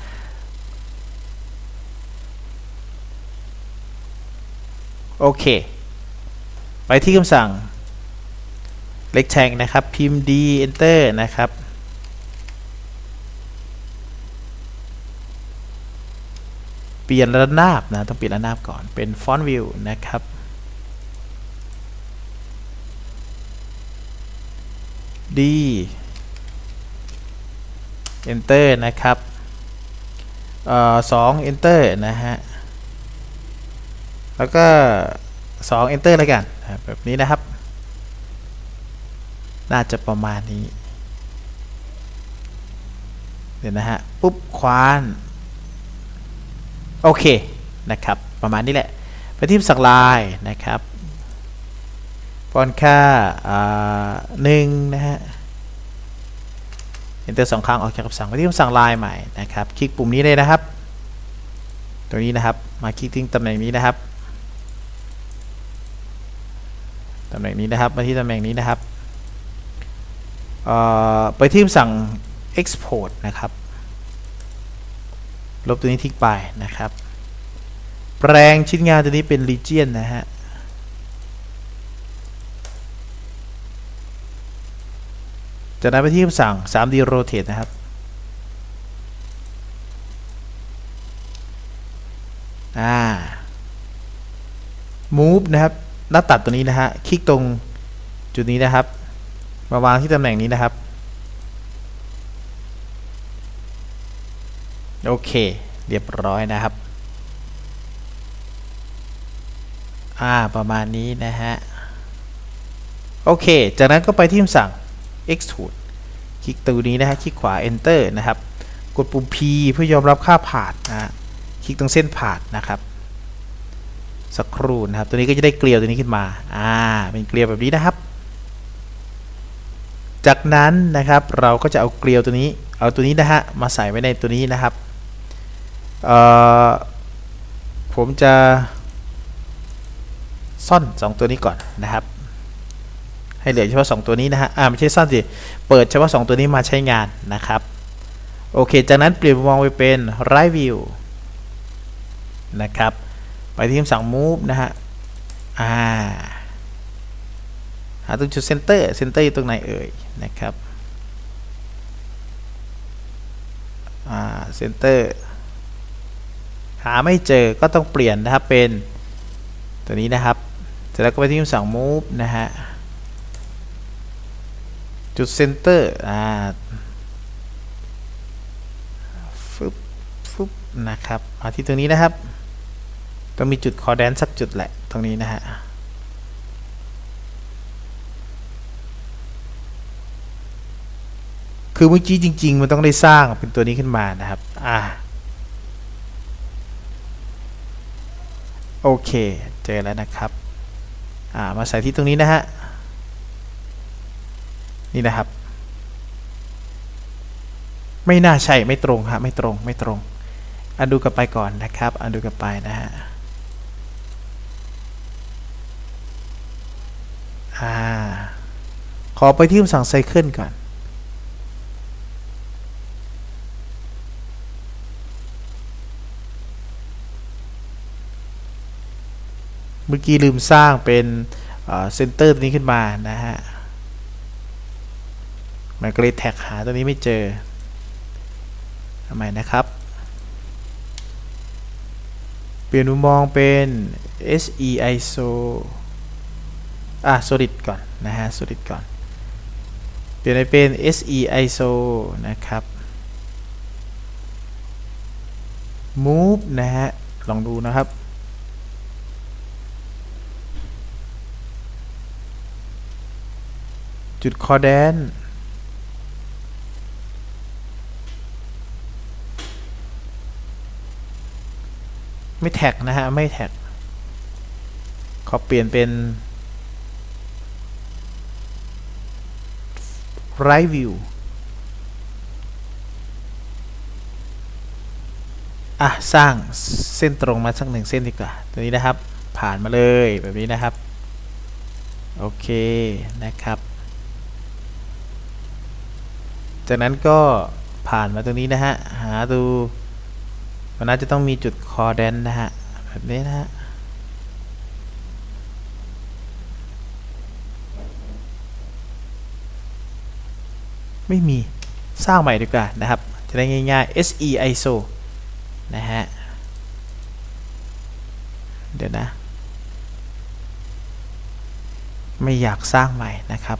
โอเคไปที่คำสั่งเล็กแทงนะครับพิมพ์ D enter นะครับเปลี่ยนระนาบนะต้องเปลี่ยนระนาบก่อนเป็น font view นะครับD enter นะครับเอ่อสอง enter นะฮะแล้วก็สอง enter แล้วกันแบบนี้นะครับน่าจะประมาณนี้เดี๋ยวนะฮะปุ๊บคว้านโอเคนะครับประมาณนี้แหละไปที่สั่งลายนะครับฟอนต์ค่าหนึ่งนะฮะ enter สองครั้งออกจากคำสั่งไปที่คำสั่งลายใหม่นะครับคลิกปุ่มนี้เลยนะครับตรงนี้นะครับมาคลิกที่ตำแหน่งนี้นะครับตำแหน่งนี้นะครับมาที่ตำแหน่งนี้นะครับไปที่คำสั่ง export นะครับลบตัวนี้ทิ้งไปนะครับแปลงชิ้นงานตัวนี้เป็น region นะฮะจากนั้นไปที่คำสั่ง ทรีดี rotate นะครับอ่า move นะครับหน้าตัดตัวนี้นะฮะคลิกตรงจุดนี้นะครับมาวางที่ตำแหน่งนี้นะครับโอเคเรียบร้อยนะครับอ่าประมาณนี้นะฮะโอเคจากนั้นก็ไปที่คำสั่ง extrude คลิกตัวนี้นะฮะคลิกขวา enter นะครับกดปุ่ม P เพื่อยอมรับค่าผ่านนะฮะคลิกตรงเส้นผ่านนะครับสักครู่นะครับตัวนี้ก็จะได้เกลียวตัวนี้ขึ้นมาอ่าเป็นเกลียวแบบนี้นะครับจากนั้นนะครับเราก็จะเอาเกลียวตัวนี้เอาตัวนี้นะฮะมาใส่ไว้ในตัวนี้นะครับเอ่อผมจะซ่อนสองตัวนี้ก่อนนะครับให้เหลือเฉพาะสองตัวนี้นะฮะอ่าไม่ใช่ซ่อนสิเปิดเฉพาะสองตัวนี้มาใช้งานนะครับโอเคจากนั้นเปลี่ยนมุมมองไปเป็น right view นะครับไปที่คำสั่ง move นะฮะอ่าหาตรงจุด center center อยู่ตรงไหนเอ่ยนะครับอ่าเซนเตอร์หาไม่เจอก็ต้องเปลี่ยนนะครับเป็นตัวนี้นะครับเสร็จแล้วก็ไปที่คำสั่ง move นะฮะจุดเซนเตอร์อ่าฟึบฟึบนะครับมาที่ตรงนี้นะครับต้องมีจุดคอแดนสักจุดแหละตรงนี้นะฮะคือเมื่อกี้จริงๆมันต้องได้สร้างเป็นตัวนี้ขึ้นมานะครับอ่าโอเคเจอแล้วนะครับอ่ามาใส่ที่ตรงนี้นะฮะนี่นะครับไม่น่าใช่ไม่ตรงฮะไม่ตรงไม่ตรงอันดูกลับไปก่อนนะครับอันดูกลับไปนะฮะอ่าขอไปที่คำสั่งไซเคิลก่อนเมื่อกี้ลืมสร้างเป็นเซนเตอร์ตัวนี้ขึ้นมานะฮะมันก็เลยแท็กหาตัวนี้ไม่เจอทำไมนะครับเปลี่ยนมุมมองเป็น เอส อี ไอ เอส โอ อ่ะ solid ก่อนนะฮะ solid ก่อนเปลี่ยนเป็น เอส อี ไอ เอส โอ นะครับ move นะฮะลองดูนะครับจุดคอแดนไม่แท็กนะฮะไม่แท็กขอเปลี่ยนเป็น right view อ่ะสร้างเส้นตรงมาสักหนึ่งเส้นดีกว่าตัวนี้นะครับผ่านมาเลยแบบนี้นะครับโอเคนะครับจากนั้นก็ผ่านมาตรงนี้นะฮะหาดูมันน่าจะต้องมีจุดคอแดนนะฮะแบบนี้นะฮะไม่มีสร้างใหม่ดีกว่านะครับจะได้ง่ายๆ เอส อี ไอ เอส โอ นะฮะเดี๋ยวนะไม่อยากสร้างใหม่นะครับ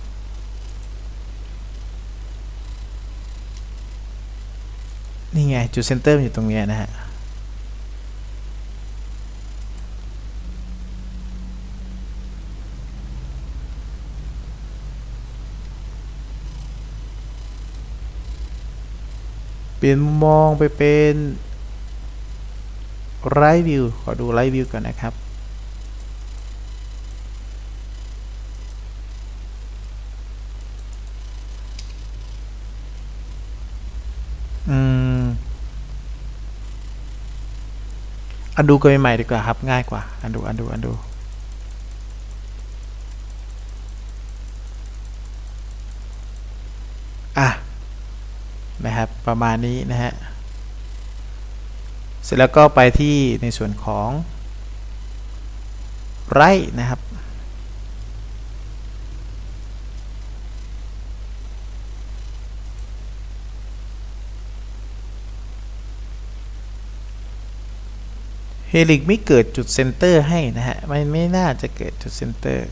นี่ไงจุดเซนเตอร์อยู่ตรงนี้นะฮะเปลี่ยนมุมมองไปเป็น right view ขอดู right view ก่อนนะครับอืมอันดูกันใหม่ดีกว่าครับง่ายกว่าอันดูอันดูอันดูอ่ะนะครับประมาณนี้นะฮะเสร็จแล้วก็ไปที่ในส่วนของไรนะครับเฮลิกไม่เกิดจุดเซนเตอร์ให้นะฮะมันไม่น่าจะเกิดจุดเซนเตอร์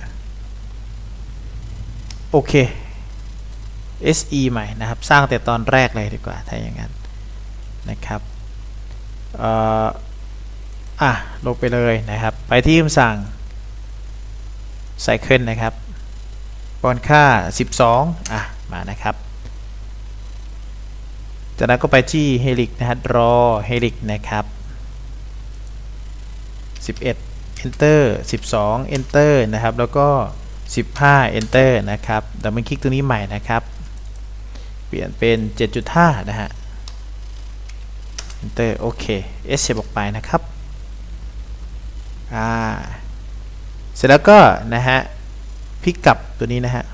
โอเค เอส อี ใหม่นะครับสร้างแต่ตอนแรกเลยดีกว่าถ้าอย่างนั้นนะครับเอ่ออ่ะลงไปเลยนะครับไปที่คำสั่ง Cycle นะครับป้อนค่าสิบสองอ่ะมานะครับจากนั้นก็ไปที่ Helix นะฮะ Draw Helix นะครับสิบเอ็ด Enter สิบสอง Enter นะครับแล้วก็สิบห้า Enter นะครับดับเบิลคลิกตัวนี้ใหม่นะครับเปลี่ยนเป็น เจ็ดจุดห้า นะฮะ Enter โอเค S เสียบออกไปนะครับอ่าเสร็จแล้วก็นะฮะพลิกกลับตัวนี้นะฮะ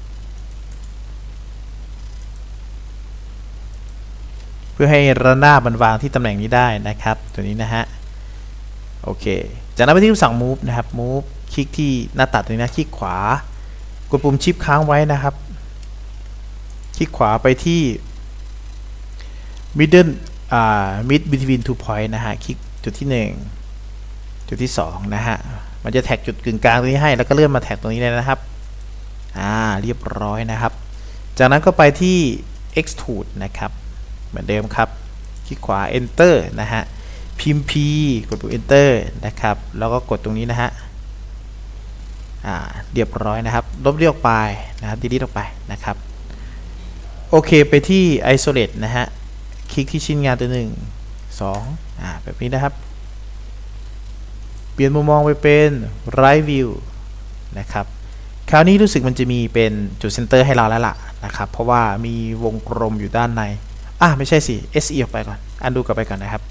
เพื่อให้ระนาบมันวางที่ตำแหน่งนี้ได้นะครับตัวนี้นะฮะโอเคจากนั้นไปที่คำสั่ง move นะครับ move คลิกที่หน้าตัดตรงนี้นะคลิกขวากดปุ่มชิปค้างไว้นะครับคลิกขวาไปที่ middle อ่า mid between two point นะฮะคลิกจุดที่หนึ่งจุดที่สองนะฮะมันจะแท็กจุดกึ่งกลางตรงนี้ให้แล้วก็เลื่อนมาแท็กตรงนี้เลยนะครับอ่าเรียบร้อยนะครับจากนั้นก็ไปที่ extrude นะครับเหมือนเดิมครับคลิกขวา enter นะฮะพิมพ์ P กดปุ่ม enter นะครับแล้วก็กดตรงนี้นะฮะอ่าเรียบร้อยนะครับลบเรียกไปนะครับ delete ออกไปนะครับโอเคไปที่ isolate นะฮะคลิกที่ชิ้นงานตัวหนึ่ง สองอ่าแบบนี้นะครับเปลี่ยนมุมมองไปเป็น right view นะครับคราวนี้รู้สึกมันจะมีเป็นจุดเซนเตอร์ให้เราแล้วล่ะนะครับเพราะว่ามีวงกลมอยู่ด้านในอ่ะไม่ใช่สิ เอส อี ออกไปก่อนอันดูกลับไปก่อนนะครับ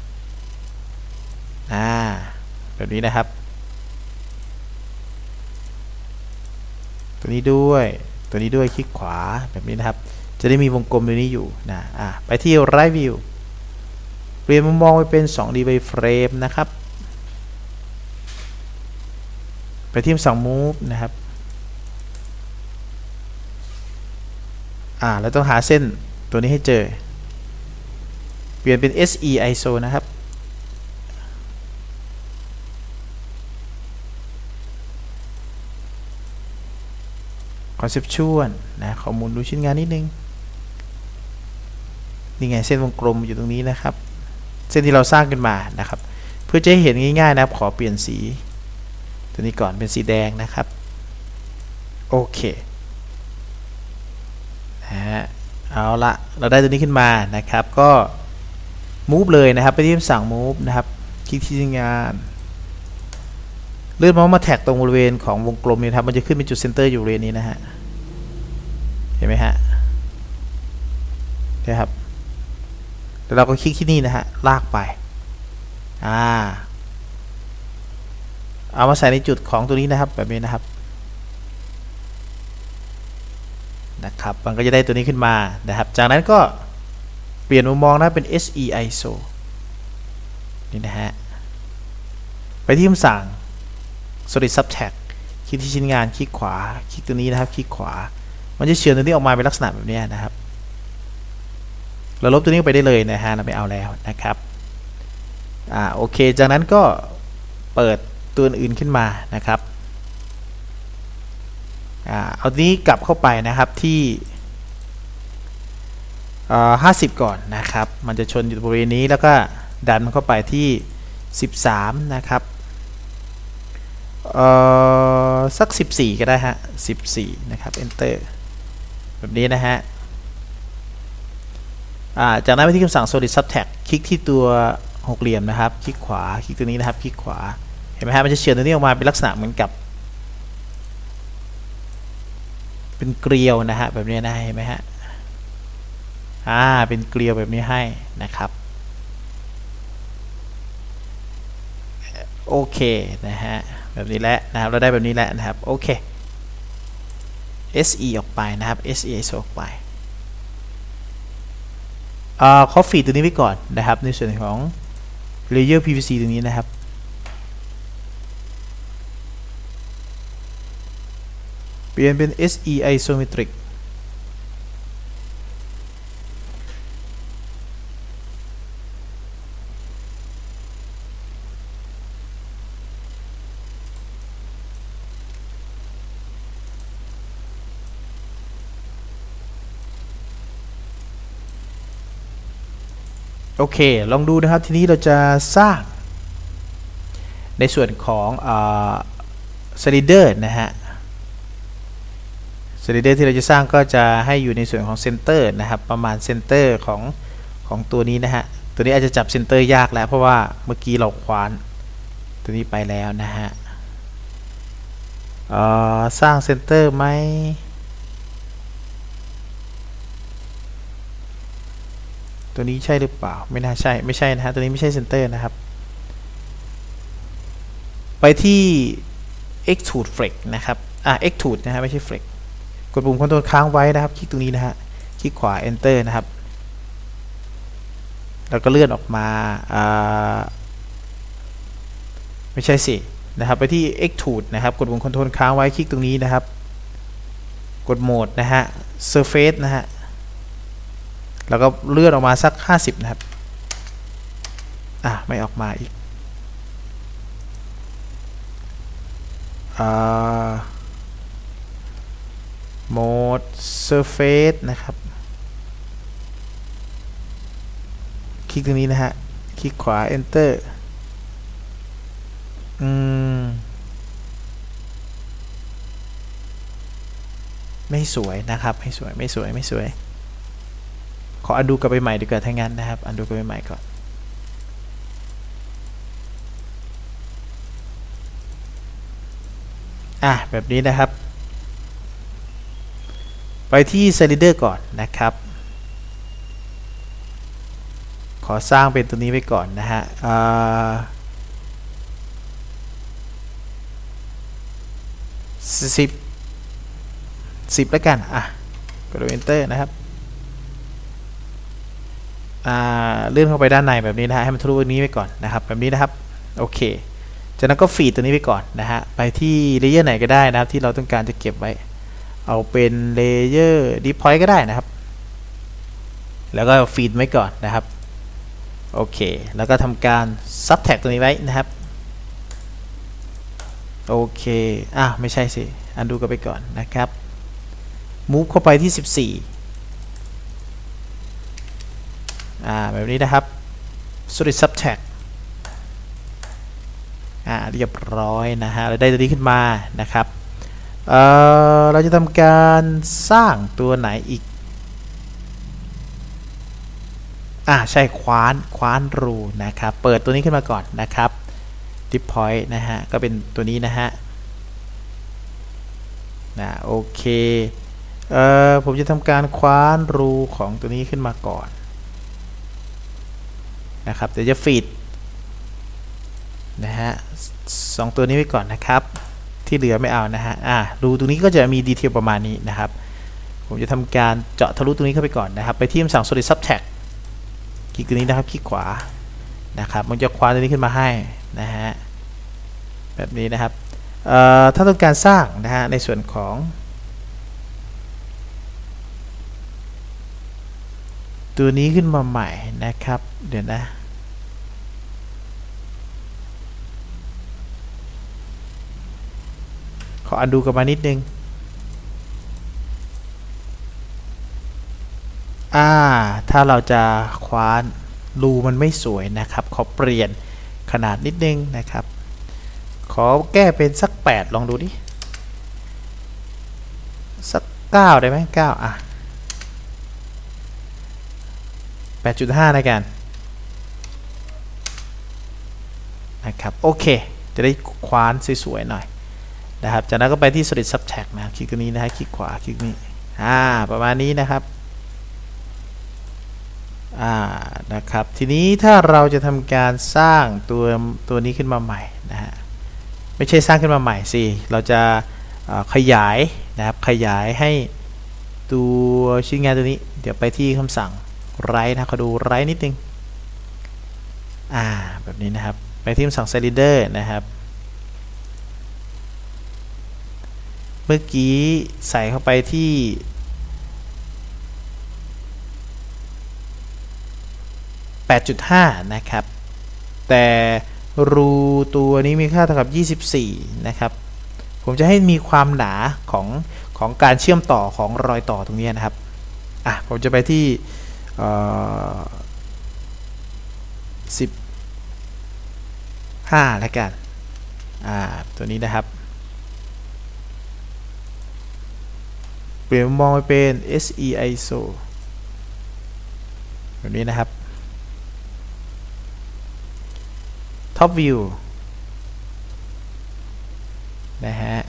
อ่าแบบนี้นะครับตัวนี้ด้วยตัวนี้ด้วยคลิกขวาแบบนี้นะครับจะได้มีวงกลมตัวนี้อยู่นะอ่ะไปที่ right view เปลี่ยนมุมมองไปเป็น สองดี by frame นะครับไปที่สั่ง move นะครับอ่าแล้วต้องหาเส้นตัวนี้ให้เจอเปลี่ยนเป็น เอส อี ไอ เอส โอ นะครับคอนเซปชวลนะข้อมูลดูชิ้นงานนิดนึงนี่ไงเส้นวงกลมอยู่ตรงนี้นะครับเส้นที่เราสร้างขึ้นมานะครับเพื่อจะให้เห็นง่ายๆนะครับขอเปลี่ยนสีตัวนี้ก่อนเป็นสีแดงนะครับโอเคนะฮะเอาละเราได้ตัวนี้ขึ้นมานะครับก็ move เลยนะครับไปที่สั่ง move นะครับคลิกที่งานเลื่อนเมาส์มาแท็กตรงบริเวณของวงกลมนี้ครับมันจะขึ้นเป็นจุดเซนเตอร์อยู่บริเวณนี้นะฮะเห็นไหมฮะนะครับแล้วเราก็คลิกที่นี่นะฮะลากไปอ่าเอามาใส่ในจุดของตัวนี้นะครับแบบนี้นะครับนะครับมันก็จะได้ตัวนี้ขึ้นมานะครับจากนั้นก็เปลี่ยนมุมมองนะเป็น เอส อี ไอ เอส โอ นี่นะฮะไปที่คำสั่ง solid subtract คลิกที่ชิ้นงานคลิกขวาคลิกตัวนี้นะครับคลิกขวามันจะเฉือนตัวนี้ออกมาเป็นลักษณะแบบนี้นะครับเราลบตัวนี้ไปได้เลยนะฮะเราไม่เอาแล้วนะครับอ่าโอเคจากนั้นก็เปิดตัวอื่นขึ้นมานะครับอ่าเอานี้กลับเข้าไปนะครับที่ห้าสิบก่อนนะครับมันจะชนอยู่บริเวณนี้แล้วก็ดันมันเข้าไปที่สิบสามนะครับเอ่อสักสิบสี่ก็ได้ฮะสิบสี่นะครับ enter แบบนี้นะฮะอ่าจากนั้นไปที่คำสั่ง solid subtract คลิกที่ตัวหกเหลี่ยมนะครับคลิกขวาคลิกตัวนี้นะครับคลิกขวาเห็นไหมฮะมันจะเฉือนตัวนี้ออกมาเป็นลักษณะเหมือนกับเป็นเกลียวนะฮะแบบนี้นะเห็นไหมฮะอ่าเป็นเกลียวแบบนี้ให้นะครับโอเคนะฮะแบบนี้แหละนะครับเราได้แบบนี้แหละนะครับโอเค เอส อี ออกไปนะครับ เอส อี ออกไปอ่าขอฟีดตัวนี้ไว้ก่อนนะครับในส่วนของ layer พี วี ซี ตัวนี้นะครับเปลี่ยนเป็น เอส อี isometric โอเคลองดูนะครับทีนี้เราจะสร้างในส่วนของสไลเดอร์นะฮะสไลเดอร์ที่เราจะสร้างก็จะให้อยู่ในส่วนของเซนเตอร์นะครับประมาณเซนเตอร์ของของตัวนี้นะฮะตัวนี้อาจจะจับเซนเตอร์ยากแล้วเพราะว่าเมื่อกี้เราควานตัวนี้ไปแล้วนะฮะสร้างเซนเตอร์ไหมตัวนี้ใช่หรือเปล่าไม่น่าใช่ไม่ใช่นะฮะตัวนี้ไม่ใช่เซนเตอร์นะครับไปที่ extrude flex นะครับอ่ะ extrude นะฮะไม่ใช่ flex กดปุ่มคอนโทรลค้างไว้นะครับคลิกตรงนี้นะฮะคลิกขวา enter นะครับแล้วก็เลื่อนออกมาอ่าไม่ใช่สินะครับไปที่ extrude นะครับกดปุ่มคอนโทรลค้างไว้คลิกตรงนี้นะครับกดโหมดนะฮะ surface นะฮะแล้วก็เลื่อนออกมาสักห้าสิบนะครับอ่ะไม่ออกมาอีกอ่าโหมด Surface นะครับคลิกตรงนี้นะฮะคลิกขวา Enter อืมไม่สวยนะครับไม่สวยไม่สวยไม่สวยขออันดูกลับไปใหม่ดีกว่าถ้างั้นนะครับอันดูกลับไปใหม่ก่อนอ่ะแบบนี้นะครับไปที่ Slider ก่อนนะครับขอสร้างเป็นตัวนี้ไว้ก่อนนะฮะสิบสิบแล้วกันอ่ะกด Enter นะครับเลื่อนเข้าไปด้านในแบบนี้นะฮะให้มันทะลุตรงนี้ไปก่อนนะครับแบบนี้นะครับโอเคจากนั้นก็ฟีดตัวนี้ไปก่อนนะฮะไปที่เลเยอร์ไหนก็ได้นะครับที่เราต้องการจะเก็บไว้เอาเป็นเลเยอร์ดีพอยต์ก็ได้นะครับแล้วก็ฟีดไว้ก่อนนะครับโอเคแล้วก็ทำการซับแท็กตัวนี้ไว้นะครับโอเคอ่ะไม่ใช่สิอันดูกันไปก่อนนะครับมูฟเข้าไปที่สิบสี่อ่าแบบนี้นะครับ solid subtract อ่าเรียบร้อยนะฮะเราได้ตัวนี้ขึ้นมานะครับเอ่อเราจะทำการสร้างตัวไหนอีกอ่าใช่คว้านคว้านรูนะครับเปิดตัวนี้ขึ้นมาก่อนนะครับ dip point นะฮะก็เป็นตัวนี้นะฮะนะโอเคเอ่อผมจะทำการคว้านรูของตัวนี้ขึ้นมาก่อนนะครับเดี๋ยวจะฟีดนะฮะสองตัวนี้ไว้ก่อนนะครับที่เหลือไม่เอานะฮะอ่ารูตรงนี้ก็จะมีดีเทลประมาณนี้นะครับผมจะทำการเจาะทะลุตรงนี้เข้าไปก่อนนะครับไปที่คำสั่ง solid subtract คลิกตัวนี้นะครับคลิกขวานะครับมันจะคว้าตัวนี้ขึ้นมาให้นะฮะแบบนี้นะครับเอ่อถ้าต้องการสร้างนะฮะในส่วนของตัวนี้ขึ้นมาใหม่นะครับเดี๋ยวนะขออันดูกันมานิดนึงอ่าถ้าเราจะคว้านรูมันไม่สวยนะครับขอเปลี่ยนขนาดนิดนึงนะครับขอแก้เป็นสักแปดลองดูดิสักเก้าได้ไหมเก้าอ่ะ แปดจุดห้า ในกันนะครับโอเคจะได้คว้านสวยๆหน่อยนะครับจากนั้นก็ไปที่ solid subtract นะคลิกตัวนี้นะฮะคลิกขวาคลิกนี้อ่าประมาณนี้นะครับอ่านะครับทีนี้ถ้าเราจะทำการสร้างตัวตัวนี้ขึ้นมาใหม่นะฮะไม่ใช่สร้างขึ้นมาใหม่สิเราจะขยายนะครับขยายให้ตัวชิ้นงานตัวนี้เดี๋ยวไปที่คำสั่งไรนะขอดูไรนิดนึงอ่าแบบนี้นะครับไปที่คำสั่ง Slider นะครับเมื่อกี้ใส่เข้าไปที่แปดจุดห้า นะครับแต่รูตัวนี้มีค่าเท่ากับยี่สิบสี่นะครับผมจะให้มีความหนาของของการเชื่อมต่อของรอยต่อตรงนี้นะครับอ่ะผมจะไปที่สิบห้าแล้วกันอ่าตัวนี้นะครับเปลี่ยนมองไปเป็น เอส อี ไอ เอส โอ แบบนี้นะครับ Top View นะฮะ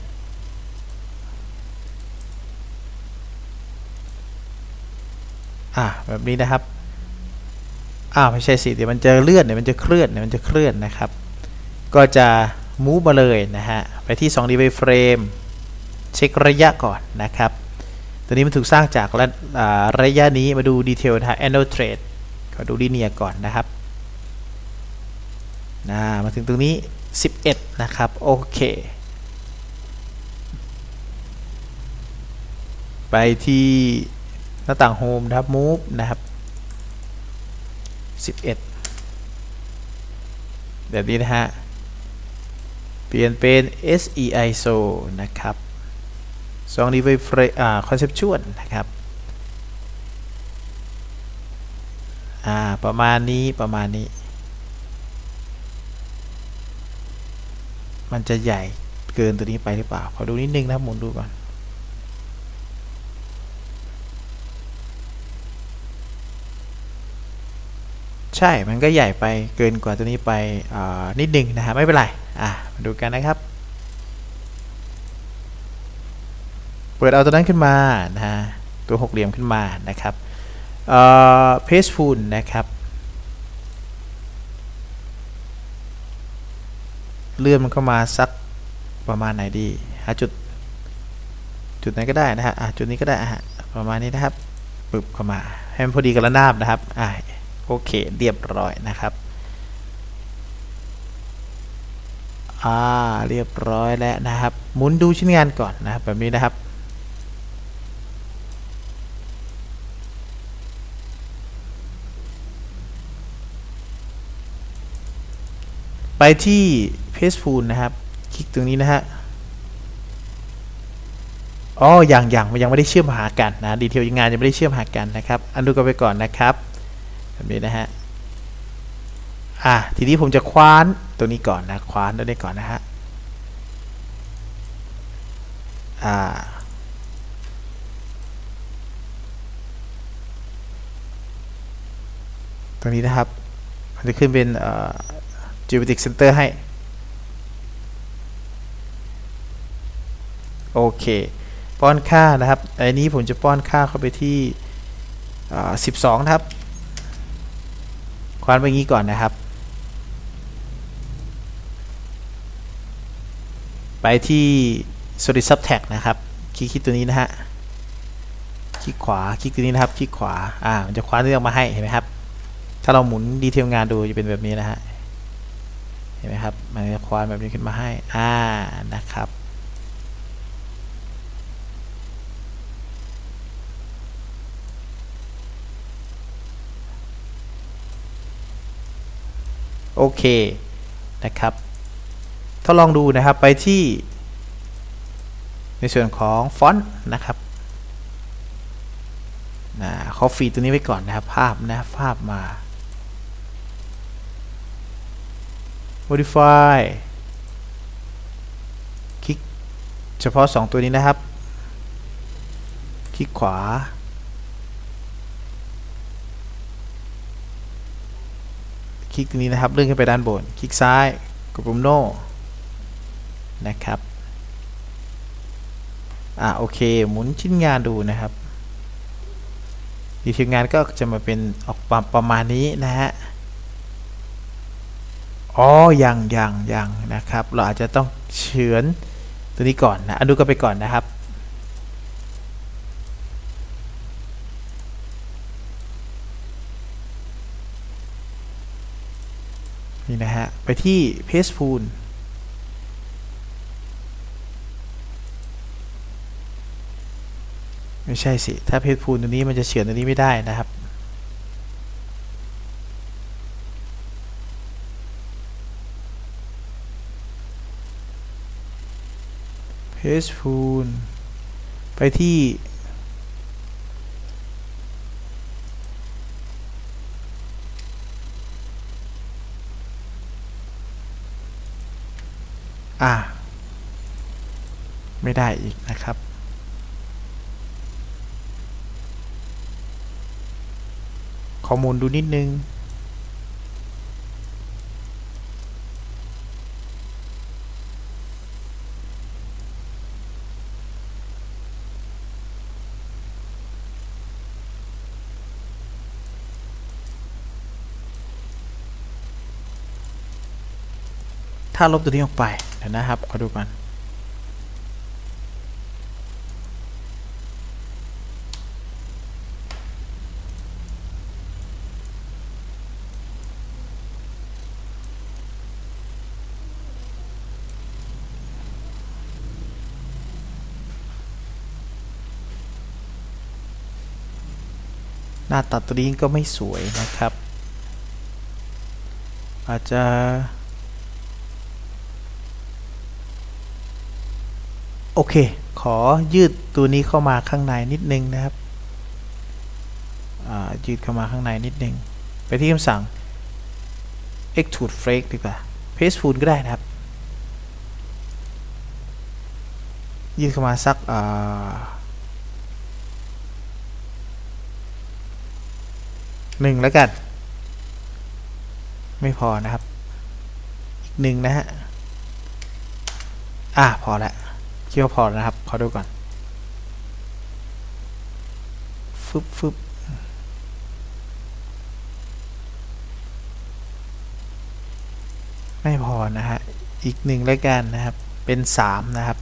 อ่าแบบนี้นะครับอ้าวไม่ใช่สิเดี๋ยวมันจะเลื่อนเดี๋ยวมันจะเคลื่อนเดี๋ยวมันจะเคลื่อนนะครับก็จะ move มาเลยนะฮะไปที่ ทู ดี Frame เช็คระยะก่อนนะครับตัวนี้มันถูกสร้างจากระยะนี้มาดูดีเทลนะฮะ angle trade ขอดูลีเนียก่อนนะครับนะมาถึงตรงนี้สิบเอ็ดนะครับโอเคไปที่หน้าต่าง Home นะครับ Move นะครับสิบเอ็ดแบบนี้นะฮะเปลี่ยนเป็น เอส อี ไอ เอส โอ นะครับสองนี้ไปเฟรอ่า conceptual นะครับอ่าประมาณนี้ประมาณนี้มันจะใหญ่เกินตัวนี้ไปหรือเปล่าขอดูนิดนึงนะหมุนดูก่อนใช่มันก็ใหญ่ไปเกินกว่าตัวนี้ไปนิดนึงนะฮะไม่เป็นไรอ่ะมาดูกันนะครับเปิดเอาตัวนั้นขึ้นมานะฮะตัวหกเหลี่ยมขึ้นมานะครับเพจฟูลนะครับเลื่อนมันเข้ามาสักประมาณไหนดีหาจุดจุดไหนก็ได้นะฮะอ่ะจุดนี้ก็ได้ฮะประมาณนี้นะครับปึบเข้ามาให้มันพอดีกับระนาบนะครับอ่ะโอเคเรียบร้อยนะครับอ่าเรียบร้อยแล้วนะครับหมุนดูชิ้นงานก่อนนะครับแบบนี้นะครับไปที่ Pasteful นะครับคลิกตรงนี้นะฮะอ๋ออย่างอย่างมันยังไม่ได้เชื่อมหากันนะดีเทลงานยังไม่ได้เชื่อมหากันนะครับอันดูกันไปก่อนนะครับแบบนี้นะฮะอ่ะทีนี้ผมจะคว้านตัวนี้ก่อนนะคว้านตัวนี้ก่อนนะฮะอ่าตรงนี้นะครับมันจะขึ้นเป็นเอ่อ Geometric Center ให้โอเคป้อนค่านะครับอันนี้ผมจะป้อนค่าเข้าไปที่สิบสองนะครับคว้านไปงี้ก่อนนะครับไปที่ Solid Subtract นะครับคลิกตัวนี้นะฮะคลิกขวาคลิกตัวนี้นะครับคลิกขวาอ่ามันจะคว้านเรื่องมาให้เห็นไหมครับถ้าเราหมุนดีเทลงานดูจะเป็นแบบนี้นะฮะเห็นไหมครับมันจะคว้านแบบนี้ขึ้นมาให้อ่านะครับโอเคนะครับถ้าลองดูนะครับไปที่ในส่วนของฟอนต์นะครับนะขอฟีดตัวนี้ไว้ก่อนนะครับภาพนะภาพมา modify คลิกเฉพาะสองตัวนี้นะครับคลิกขวาคลิกตรงนี้นะครับเลื่อนขึ้นไปด้านบนคลิกซ้ายกดปุ่มโน่นะครับอ่าโอเคหมุนชิ้นงานดูนะครับดีเทลงานก็จะมาเป็นออกมาประมาณนี้นะฮะอ๋อยังยังยังนะครับเราอาจจะต้องเฉือนตัวนี้ก่อนนะดูกันไปก่อนนะครับนี่นะฮะไปที่ Pasteful ไม่ใช่สิถ้า Pasteful ตัวนี้มันจะเฉือนตัวนี้ไม่ได้นะครับ Pasteful ไปที่อ่าไม่ได้อีกนะครับข้อมูลดูนิดนึงถ้าลบตัวนี้ออกไปเดี๋ยวนะครับขอดูก่อนหน้าตัดตัวนี้ก็ไม่สวยนะครับอาจจะโอเคขอยืดตัวนี้เข้ามาข้างในนิดนึงนะครับยืดเข้ามาข้างในนิดนึงไปที่คำสั่ง extrude flake ดีกว่า paste tool ก็ได้นะครับยืดเข้ามาสักหนึ่งแล้วกันไม่พอนะครับอีกหนึ่งนะฮะอ่ะพอแล้วคิดว่าพอนะครับขอดูก่อนฟึบฟึบไม่พอนะฮะอีกหนึ่งแล้วกันนะครับเป็นสามนะครับ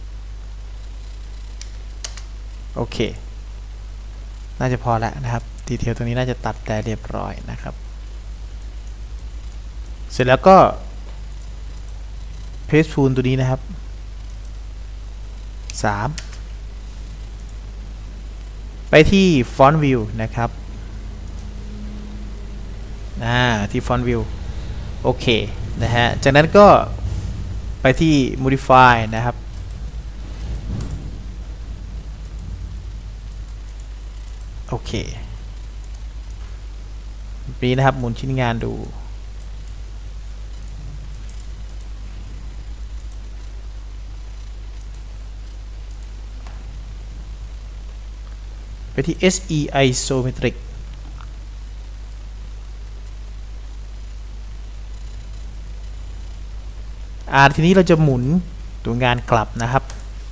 โอเคน่าจะพอแล้วนะครับดีเทลตรงนี้น่าจะตัดแต่เรียบร้อยนะครับเสร็จแล้วก็ paste tool ตัวนี้นะครับสามไปที่ font view นะครับอ่าที่ font view โอเคนะฮะจากนั้นก็ไปที่ modify นะครับโอเคนี้นะครับหมุนชิ้นงานดูไปที่ เอส อี isometric อ่าทีนี้เราจะหมุนตัวงานกลับนะครับ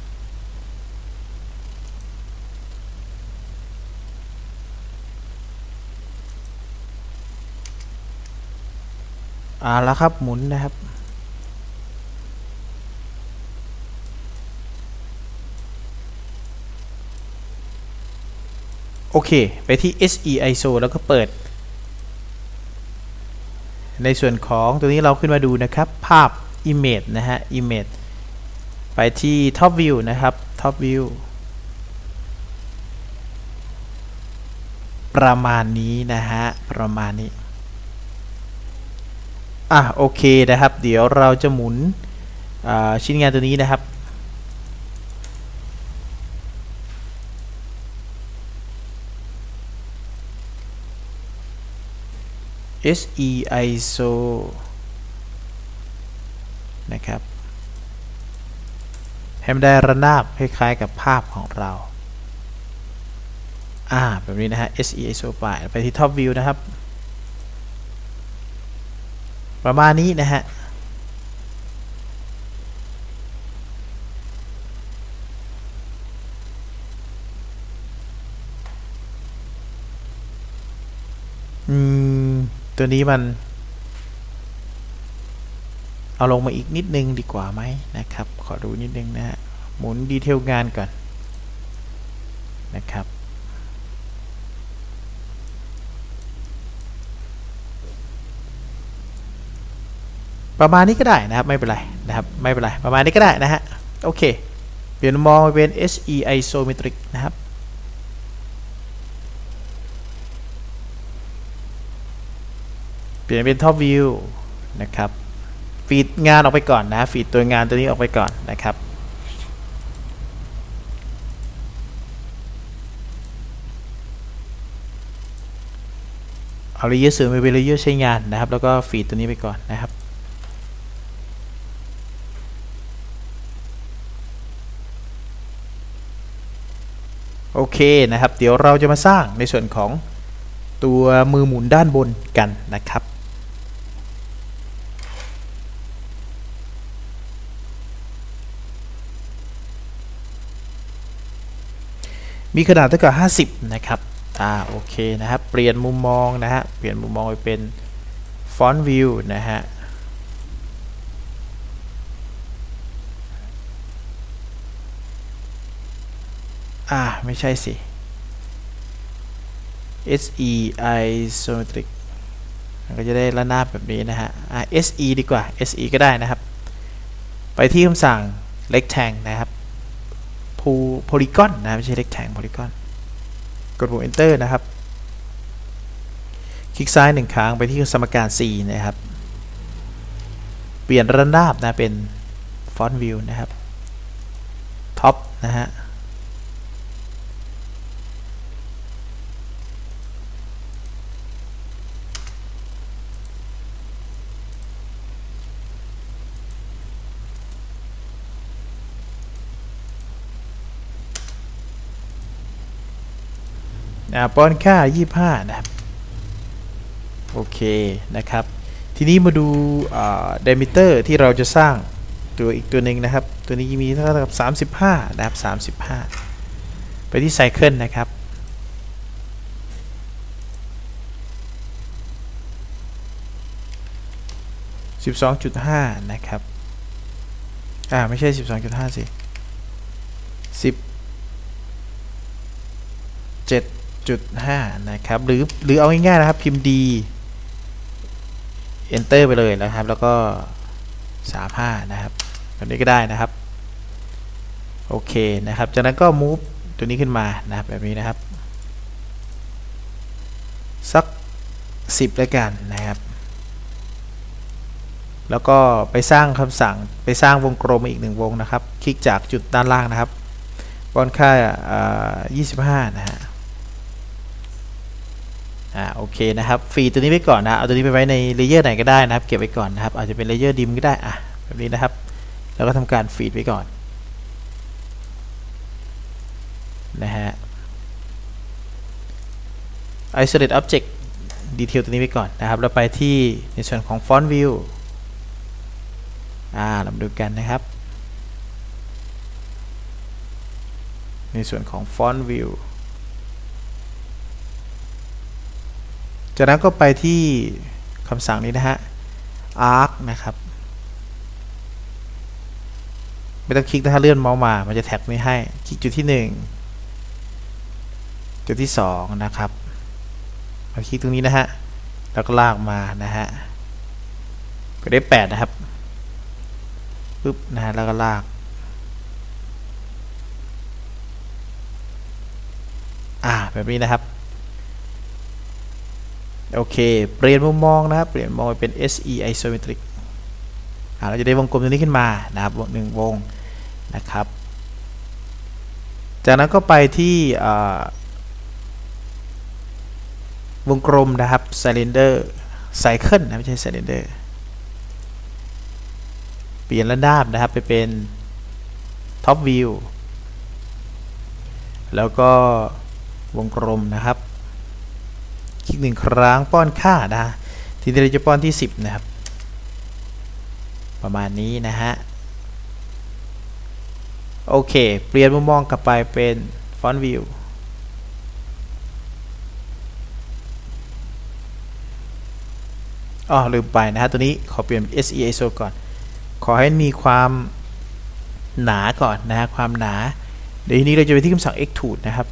อ่าแล้วครับหมุนนะครับโอเคไปที่ เอส อี iso แล้วก็เปิดในส่วนของตัวนี้เราขึ้นมาดูนะครับภาพ image นะฮะ image ไปที่ top view นะครับ top view ประมาณนี้นะฮะประมาณนี้อ่ะโอเคนะครับเดี๋ยวเราจะหมุนชิ้นงานตัวนี้นะครับ เอส อี iso นะครับให้มันได้ระนาบคล้ายๆกับภาพของเราอ่าแบบนี้นะฮะ เอส อี iso ไปไปที่ top view นะครับประมาณนี้นะฮะอืมตัวนี้มันเอาลงมาอีกนิดนึงดีกว่าไหมนะครับขอดูนิดนึงนะฮะหมุนดีเทลงานก่อนนะครับประมาณนี้ก็ได้นะครับไม่เป็นไรนะครับไม่เป็นไรประมาณนี้ก็ได้นะฮะโอเคเปลี่ยนมองไปเป็น เอส อี isometric นะครับเปลี่ยนเป็น top view นะครับฟีดงานออกไปก่อนนะฟีดตัวงานตัวนี้ออกไปก่อนนะครับเอาเลเยอร์เสริมไปเป็นเลเยอร์ใช้งานนะครับแล้วก็ฟีดตัวนี้ไปก่อนนะครับโอเคนะครับเดี๋ยวเราจะมาสร้างในส่วนของตัวมือหมุนด้านบนกันนะครับมีขนาดเท่ากับห้าสิบนะครับอ่าโอเคนะครับเปลี่ยนมุมมองนะฮะเปลี่ยนมุมมองไปเป็น font view นะฮะอ่าไม่ใช่สิ เอส อี isometric ก็จะได้ระนาบแบบนี้นะฮะอ่า เอส อี ดีกว่า เอส อี ก็ได้นะครับไปที่คำสั่ง rectangle นะครับ polygon นะไม่ใช่ rectangle polygon กดปุ่ม enter นะครับคลิกซ้ายหนึ่งครั้งไปที่สมการ c นะครับเปลี่ยนระนาบนะเป็นฟอนต์วิวนะครับท็อปนะฮะป้อนค่ายี่สิบห้านะครับโอเคนะครับทีนี้มาดูเดมิเตอร์ที่เราจะสร้างตัวอีกตัวหนึ่งนะครับตัวนี้มีเท่ากับสามสิบห้านะครับสามสิบห้าไปที่ไซเคิลนะครับสิบสองจุดห้านะครับอ่าไม่ใช่ สิบสองจุดห้า สิ สิบเจ็ดจุดห้า นะครับหรือหรือเอาง่ายๆนะครับพิมพ์ D Enter ไปเลยนะครับแล้วก็สามสิบห้านะครับแบบนี้ก็ได้นะครับโอเคนะครับจากนั้นก็ move ตัวนี้ขึ้นมานะครับแบบนี้นะครับสักสิบแล้วกันนะครับแล้วก็ไปสร้างคำสั่งไปสร้างวงกลมอีกหนึ่งวงนะครับคลิกจากจุดด้านล่างนะครับป้อนค่ายี่สิบห้านะฮะอ่าโอเคนะครับฟีดตัวนี้ไว้ก่อนนะเอาตัวนี้ไปไว้ในเลเยอร์ไหนก็ได้นะครับเก็บไว้ก่อนนะครับอาจจะเป็นเลเยอร์ดิมก็ได้อ่ะแบบนี้นะครับแล้วก็ทำการฟีดไว้ก่อนนะฮะ isolate object detail ตัวนี้ไว้ก่อนนะครับแล้วไปที่ในส่วนของ font view อ่าเรามาดูกันนะครับในส่วนของ font view จากนั้นก็ไปที่คำสั่งนี้นะฮะ arc นะครับไม่ต้องคลิกถ้าเลื่อนเมาส์มามันจะแท็กไม่ให้คลิกจุดที่หนึ่งจุดที่สองนะครับมาคลิกตรงนี้นะฮะแล้วก็ลากมานะฮะก็ได้แปดนะครับปึ๊บนะฮะแล้วก็ลากอ่าแบบนี้นะครับโอเคเปลี่ยนมุมมองนะครับเปลี่ยนมองไปเป็น เอส อี isometric อ่าเราจะได้วงกลมตัวนี้ขึ้นมานะครับหนึ่งวงนะครับจากนั้นก็ไปที่วงกลมนะครับ cylinder cycle นะไม่ใช่ cylinder เปลี่ยนระนาบนะครับไปเป็น top view แล้วก็วงกลมนะครับคลิกหนึ่งครั้งป้อนค่านะทีนี้เราจะป้อนที่สิบนะครับประมาณนี้นะฮะโอเคเปลี่ยนมุมมองกลับไปเป็น font view อ๋อลืมไปนะฮะตัวนี้ขอเปลี่ยน เอส อี ไอ เอส โอ ก่อนขอให้มีความหนาก่อนนะฮะความหนาเดี๋ยวทีนี้เราจะไปที่คำสั่ง extrude นะครับ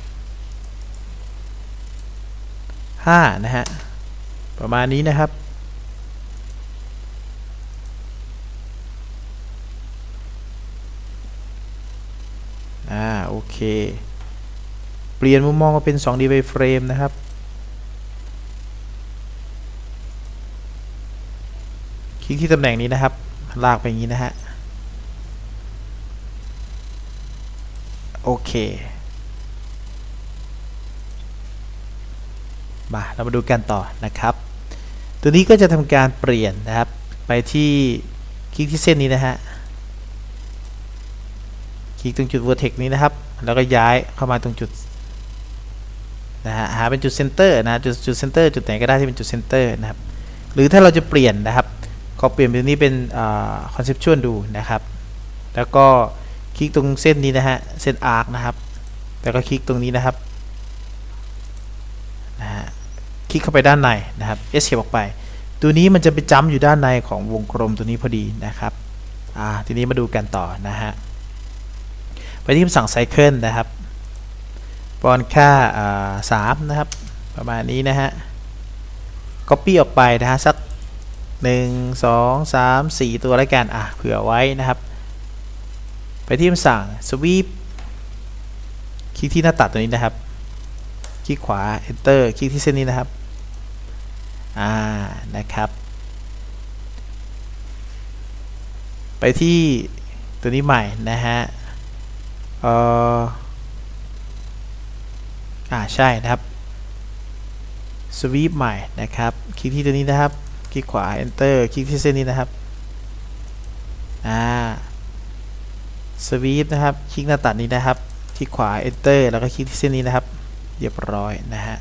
ห้านะฮะประมาณนี้นะครับอ่าโอเคเปลี่ยนมุมมองมาเป็น สองดี by frame นะครับคลิกที่ตำแหน่งนี้นะครับลากไปอย่างนี้นะฮะโอเคมาเรามาดูกันต่อนะครับตัวนี้ก็จะทำการเปลี่ยนนะครับไปที่คลิกที่เส้นนี้นะฮะคลิกตรงจุด vertex นี้นะครับแล้วก็ย้ายเข้ามาตรงจุดนะฮะหาเป็นจุดเซนเตอร์นะจุดจุดเซนเตอร์จุดไหนก็ได้ที่เป็นจุดเซนเตอร์นะครับหรือถ้าเราจะเปลี่ยนนะครับขอเปลี่ยนเป็นนี้เป็นคอนเซปชวลดูนะครับแล้วก็คลิกตรงเส้นนี้นะฮะเส้นอาร์คนะครับแล้วก็คลิกตรงนี้นะครับนะฮะคลิกเข้าไปด้านในนะครับ escape ออกไปตัวนี้มันจะไปจ้ำอยู่ด้านในของวงกลมตัวนี้พอดีนะครับอ่าทีนี้มาดูกันต่อนะฮะไปที่คำสั่ง cycle นะครับป้อนค่าสามนะครับประมาณนี้นะฮะ copy ออกไปนะฮะสักหนึ่ง สอง สาม สี่ตัวแล้วกันอ่ะเผื่อไว้นะครับไปที่คำสั่ง sweep คลิกที่หน้าตัดตัวนี้นะครับคลิกขวา enter คลิกที่เส้นนี้นะครับอ่านะครับไปที่ตัวนี้ใหม่นะฮะเอ่ออ่าใช่นะครับสวีปใหม่นะครับคลิกที่ตัวนี้นะครับคลิกขวา enter คลิกที่เส้นนี้นะครับอ่าสวีปนะครับคลิกหน้าตัดนี้นะครับคลิกขวา enter แล้วก็คลิกที่เส้นนี้นะครับเรียบร้อยนะฮะ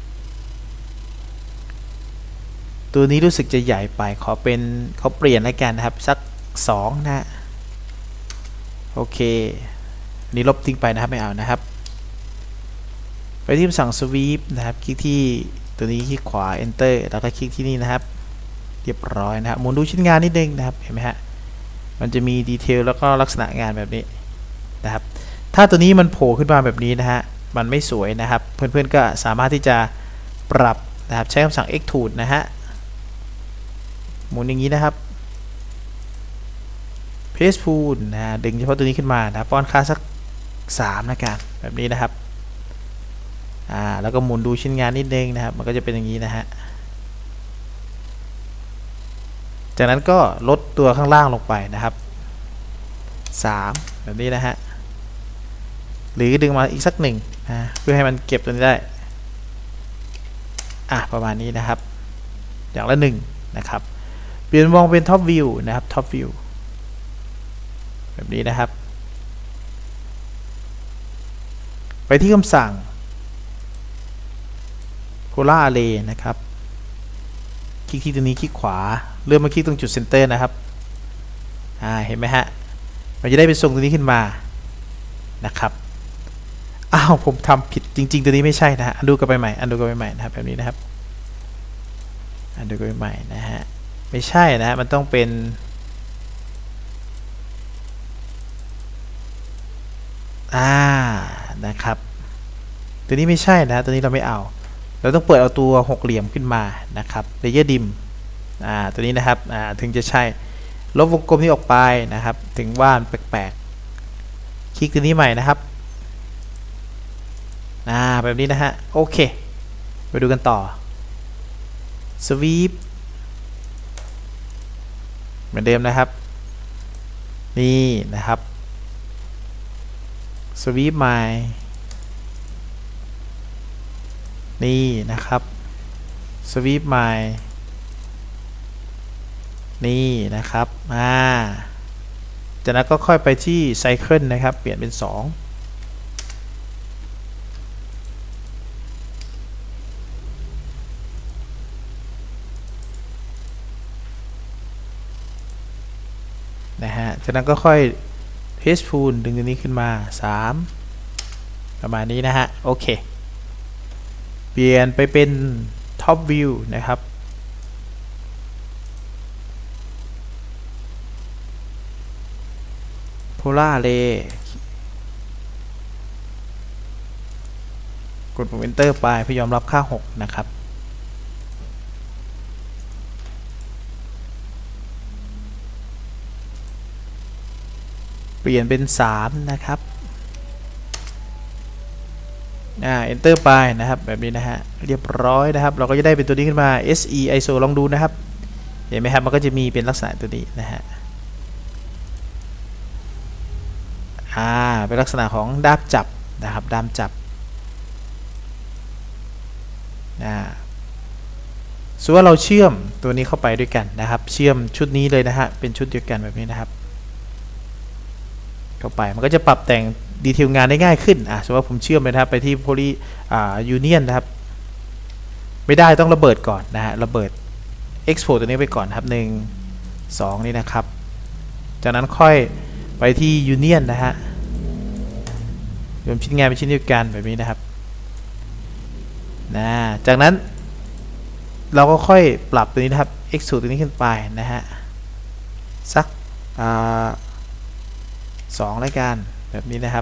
ตัวนี้รู้สึกจะใหญ่ไปขอเป็นเขาเปลี่ยนแล้วกันนะครับสักสองนะฮะโอเคนี่ลบทิ้งไปนะครับไม่เอานะครับไปที่สั่งสวีปนะครับคลิกที่ตัวนี้คลิกขวา enter แล้วก็คลิกที่นี่นะครับเรียบร้อยนะครับหมุนดูชิ้นงานนิดนึงนะครับเห็นไหมฮะมันจะมีดีเทลแล้วก็ลักษณะงานแบบนี้นะครับถ้าตัวนี้มันโผล่ขึ้นมาแบบนี้นะฮะมันไม่สวยนะครับเพื่อนๆก็สามารถที่จะปรับนะครับใช้คำสั่ง extrude นะฮะหมุนอย่างนี้นะครับ paste tool นะฮะดึงเฉพาะตัวนี้ขึ้นมานะป้อนค่าสักสามนะกันแบบนี้นะครับอ่าแล้วก็หมุนดูชิ้นงานนิดนึงนะครับมันก็จะเป็นอย่างนี้นะฮะจากนั้นก็ลดตัวข้างล่างลงไปนะครับสามแบบนี้นะฮะหรือดึงมาอีกสักหนึ่งนะเพื่อให้มันเก็บตัวนี้ได้อ่ะประมาณนี้นะครับอย่างละหนึ่งนะครับเปลี่ยนมองเป็นท็อปวิวนะครับท็อปวิวแบบนี้นะครับไปที่คำสั่ง polar array นะครับคลิกที่ตรงนี้คลิกขวาเลื่อนมาคลิกตรงจุดเซนเตอร์นะครับอ่าเห็นไหมฮะมันจะได้เป็นทรงตัวนี้ขึ้นมานะครับอ้าวผมทำผิดจริงๆตัวนี้ไม่ใช่นะฮะอันดูกันไปใหม่อันดูกันไปใหม่นะครับแบบนี้นะครับอันดูกันไปใหม่นะฮะไม่ใช่นะฮะมันต้องเป็นอ่านะครับตัวนี้ไม่ใช่นะตัวนี้เราไม่เอาเราต้องเปิดเอาตัวหกเหลี่ยมขึ้นมานะครับเลเยอร์ดิมอ่าตัวนี้นะครับอ่าถึงจะใช่ลบวงกลมนี้ออกไปนะครับถึงว่าแปลกๆคลิกตัวนี้ใหม่นะครับอ่าแบบนี้นะฮะโอเคไปดูกันต่อสวีปเหมือนเดิมนะครับนี่นะครับสวีปใหม่นี่นะครับสวีปใหม่นี่นะครับอ่าจากนั้นก็ค่อยไปที่ไซเคิลนะครับเปลี่ยนเป็นสองนะฮะจากนั้นก็ค่อยเพสพูลดึงตัวนี้ขึ้นมาสามประมาณนี้นะฮะโอเคเปลี่ยนไปเป็นท็อปวิวนะครับpolar array กดปุ่ม enter ไปเพื่อยอมรับค่าหกนะครับเปลี่ยนเป็นสามนะครับอ่า enter ไปนะครับแบบนี้นะฮะเรียบร้อยนะครับเราก็จะได้เป็นตัวนี้ขึ้นมา เอส อี ไอ เอส โอ ลองดูนะครับเห็นไหมครับมันก็จะมีเป็นลักษณะตัวนี้นะฮะอ่าเป็นลักษณะของด้ามจับนะครับด้ามจับอ่าสมมุติว่าเราเชื่อมตัวนี้เข้าไปด้วยกันนะครับเชื่อมชุดนี้เลยนะฮะเป็นชุดเดียวกันแบบนี้นะครับเข้าไปมันก็จะปรับแต่งดีเทลงานได้ง่ายขึ้นอ่ะสมมติว่าผมเชื่อมไปนะครับไปที่ poly อ่า union นะครับไม่ได้ต้องระเบิดก่อนนะฮะระเบิด export ตัวนี้ไปก่อนครับหนึ่ง สองนี่นะครับจากนั้นค่อยไปที่ union นะฮะรวมชิ้นงานเป็นชิ้นเดียวกันแบบนี้นะครับนะจากนั้นเราก็ค่อยปรับตัวนี้นะครับ extrude ตัวนี้ขึ้นไปนะฮะสักอ่าสองรายการแบบนี้นะครับ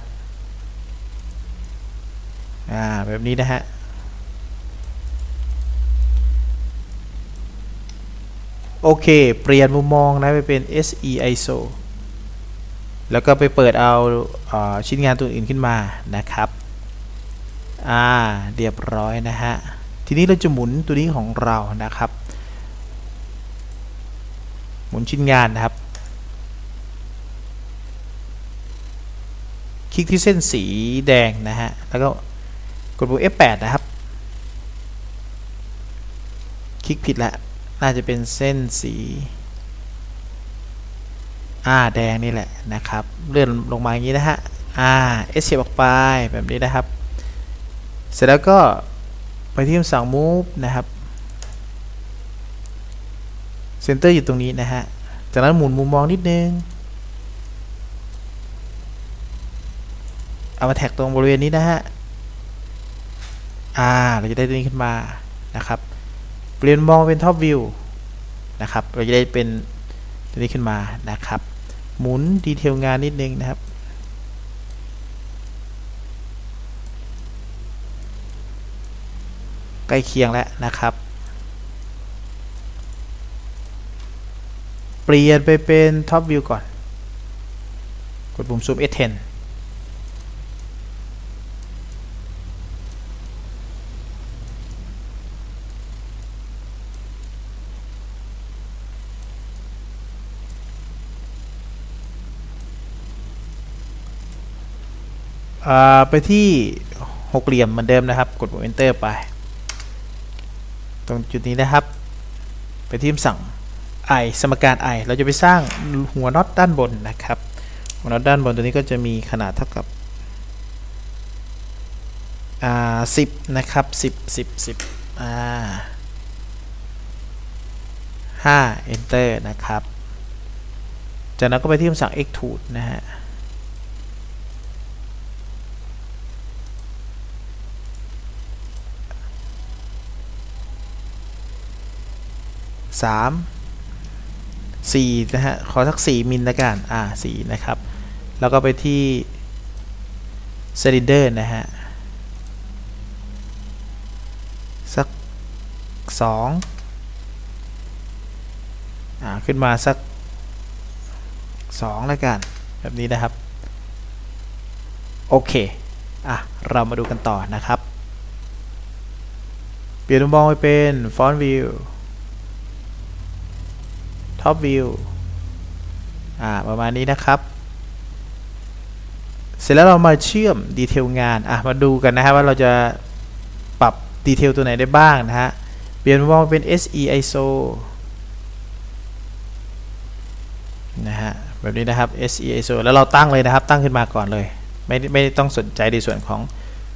อ่าแบบนี้นะฮะโอเคเปลี่ยนมุมมองนะไปเป็น เอส อี ไอ เอส โอ แล้วก็ไปเปิดเอาชิ้นงานตัวอื่นขึ้นมานะครับอ่าเรียบร้อยนะฮะทีนี้เราจะหมุนตัวนี้ของเรานะครับหมุนชิ้นงานนะครับคลิกที่เส้นสีแดงนะฮะแล้วก็กดปุ่ม เอฟ แปด นะครับคลิกผิดละน่าจะเป็นเส้นสีอ่าแดงนี่แหละนะครับเลื่อนลงมาอย่างนี้นะฮะอ่า escape ออกไปแบบนี้นะครับเสร็จแล้วก็ไปที่คำสั่ง move นะครับเซนเตอร์อยู่ตรงนี้นะฮะจากนั้นหมุนมุมมองนิดนึงเอามาแท็กตรงบริเวณนี้นะฮะอ่าเราจะได้ตัวนี้ขึ้นมานะครับเปลี่ยนมองเป็น top view นะครับเราจะได้เป็นตัวนี้ขึ้นมานะครับหมุนดีเทลงานนิดนึงนะครับใกล้เคียงแล้วนะครับเปลี่ยนไปเป็น top view ก่อนกดปุ่ม zoom เอส เท็นไปที่หกเหลี่ยมเหมือนเดิมนะครับกดปุ่ม enter ไปตรงจุดนี้นะครับไปที่คำสั่ง i สมการ i เราจะไปสร้างหัวน็อตด้านบนนะครับหัวน็อตด้านบนตัวนี้ก็จะมีขนาดเท่ากับอ่าสิบนะครับสิบ สิบ สิบอ่าห้า enter นะครับจากนั้นก็ไปที่คำสั่ง extrude นะฮะสาม สี่นะฮะขอสักสี่มิลละกันอ่าสี่นะครับแล้วก็ไปที่ซิลินเดอร์นะฮะสักสองอ่าขึ้นมาสักสองละกันแบบนี้นะครับโอเคอ่ะเรามาดูกันต่อนะครับเปลี่ยนมุมมองไปเป็น Front View Top View อ่าประมาณนี้นะครับเสร็จแล้วเรามาเชื่อมดีเทลงานอ่ะมาดูกันนะฮะว่าเราจะปรับดีเทลตัวไหนได้บ้างนะฮะเปลี่ยนมุมมองเป็น เอส อี ไอ เอส โอ นะฮะแบบนี้นะครับ เอส อี ไอ เอส โอ แล้วเราตั้งเลยนะครับตั้งขึ้นมาก่อนเลยไม่ไม่ต้องสนใจในส่วนของ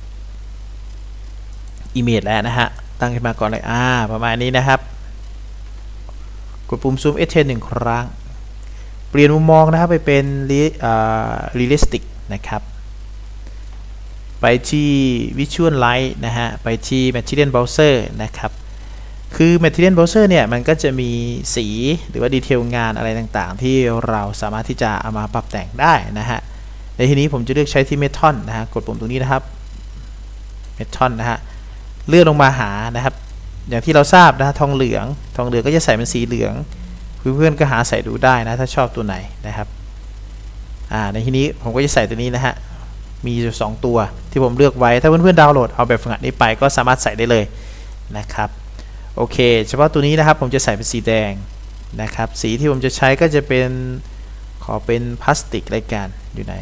Image แล้วนะฮะตั้งขึ้นมาก่อนเลยอ่าประมาณนี้นะครับกดปุ่ม zoom เอส เท็น หนึ่งครั้งเปลี่ยนมุมมองนะครับไปเป็น realistic นะครับไปที่ visual light นะฮะไปที่ material browser นะครับคือ material browser เนี่ยมันก็จะมีสีหรือว่าดีเทลงานอะไรต่างๆที่เราสามารถที่จะเอามาปรับแต่งได้นะฮะในที่นี้ผมจะเลือกใช้ที่ metal นะฮะกดปุ่มตรงนี้นะครับ metal นะฮะเลื่อนลงมาหานะครับอย่างที่เราทราบนะทองเหลืองทองเหลืองก็จะใส่เป็นสีเหลืองเพื่อนๆก็หาใส่ดูได้นะถ้าชอบตัวไหนนะครับอ่าในที่นี้ผมก็จะใส่ตัวนี้นะฮะมีอยู่สองตัวที่ผมเลือกไว้ถ้าเพื่อนๆดาวน์โหลดเอาแบบฝึกหัดนี้ไปก็สามารถใส่ได้เลยนะครับโอเคเฉพาะตัวนี้นะครับผมจะใส่เป็นสีแดงนะครับสีที่ผมจะใช้ก็จะเป็นขอเป็นพลาสติกรายการอยู่ไหน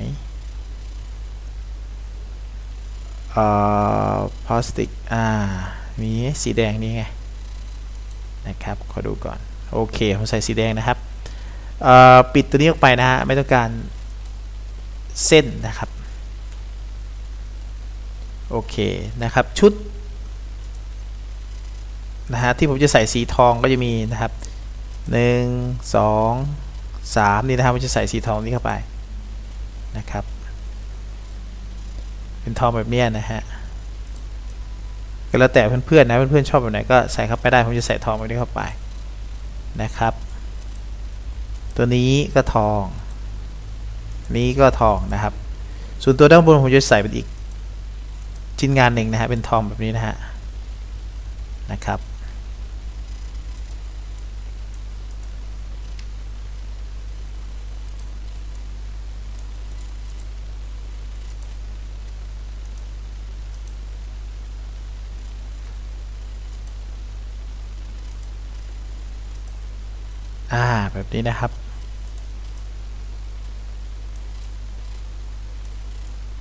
อ่าพลาสติกอ่ามีสีแดงนี่ไงนะครับขอดูก่อนโอเคผมใส่สีแดงนะครับปิดตัวนี้ออกไปนะฮะไม่ต้องการเส้นนะครับโอเคนะครับชุดนะฮะที่ผมจะใส่สีทองก็จะมีนะครับหนึ่ง สอง สามนี่นะครับผมจะใส่สีทองนี้เข้าไปนะครับเป็นทองแบบนี้นะฮะก็แล้วแต่เพื่อนๆนะเพื่อนๆชอบแบบไหนก็ใส่เข้าไปได้ผมจะใส่ทองแบบนี้เข้าไปนะครับตัวนี้ก็ทองนี้ก็ทองนะครับส่วนตัวด้านบนผมจะใส่เป็นอีกชิ้นงานหนึ่งนะฮะเป็นทองแบบนี้นะฮะนะครับอ่าแบบนี้นะครับ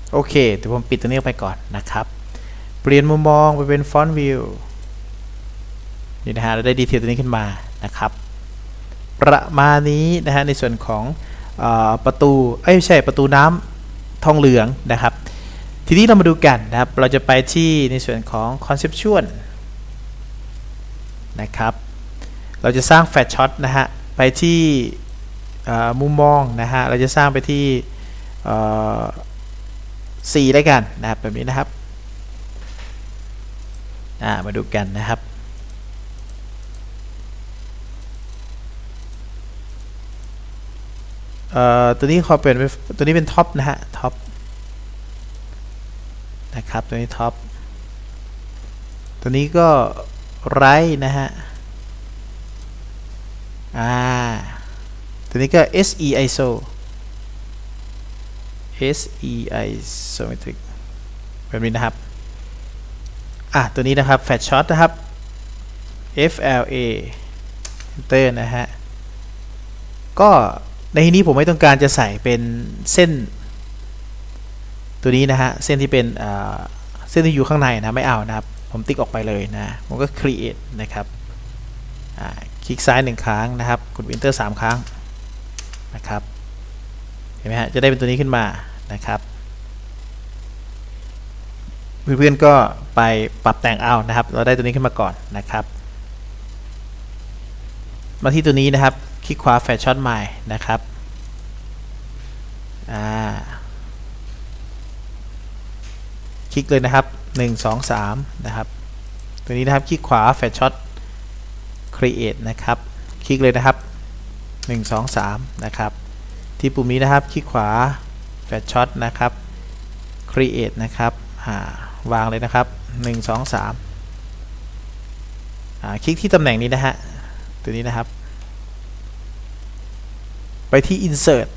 โอเคเดี๋ยวผมปิดตัวนี้ไปก่อนนะครับเปลี่ยนมุมมองไปเป็นฟอนต์วิวนี่นะฮะเราได้ดีเทลตัวนี้ขึ้นมานะครับประมาณนี้นะฮะในส่วนของเอ่อประตูเอ้ยไม่ใช่ประตูน้ำทองเหลืองนะครับทีนี้เรามาดูกันนะครับเราจะไปที่ในส่วนของ conceptual นะครับเราจะสร้างแฟลชช็อตนะฮะไปที่มุมมองนะฮะเราจะสร้างไปที่สี่ได้กันนะครับแบบนี้นะครับมาดูกันนะครับตัวนี้ขอเปลี่ยนตัวนี้เป็นท็อปนะฮะท็อปนะครับตัวนี้ท็อปตัวนี้ก็ไรนะฮะอ่าตัวนี้ก็ เอส อี iso เอส อี isometric แบบนี้นะครับอ่ะตัวนี้นะครับแฟลชช็อตนะครับ เอฟ แอล เอ enter นะฮะก็ในที่นี้ผมไม่ต้องการจะใส่เป็นเส้นตัวนี้นะฮะเส้นที่เป็นเส้นที่อยู่ข้างในนะไม่เอานะครับผมติ๊กออกไปเลยนะผมก็ create นะครับคลิกซ้ายหนึ่งครั้งนะครับกด enter สามครั้งนะครับเห็นไหมฮะจะได้เป็นตัวนี้ขึ้นมานะครับเพื่อนๆก็ไปปรับแต่งเอานะครับเราได้ตัวนี้ขึ้นมาก่อนนะครับมาที่ตัวนี้นะครับคลิกขวาแฟลชช็อตใหม่นะครับอ่าคลิกเลยนะครับหนึ่ง สอง สามนะครับตัวนี้นะครับคลิกขวาแฟลชช็อต create นะครับคลิกเลยนะครับหนึ่ง สอง สามนะครับที่ปุ่มนี้นะครับคลิกขวาแฟลชช็อตนะครับ create นะครับวางเลยนะครับหนึ่ง สอง สามคลิกที่ตำแหน่งนี้นะฮะตัวนี้นะครับไปที่ insert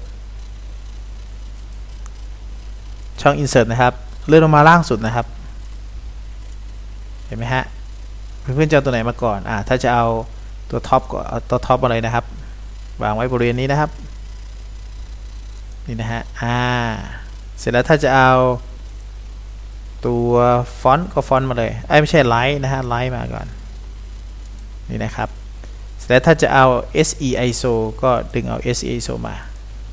ช่อง insert นะครับเลื่อนลงมาล่างสุดนะครับเห็นไหมฮะเพื่อนๆจะเอาตัวไหนมาก่อนอ่าถ้าจะเอาตัวท็อปก็เอาตัวท็อปมาเลยนะครับวางไว้บริเวณนี้นะครับนี่นะฮะอ่าเสร็จแล้วถ้าจะเอาตัวฟอนต์ก็ฟอนต์มาเลยไอ้ไม่ใช่ไลท์นะฮะไลท์มาก่อนนี่นะครับเสร็จแล้วถ้าจะเอา เอส อี iso ก็ดึงเอา เอส อี iso มา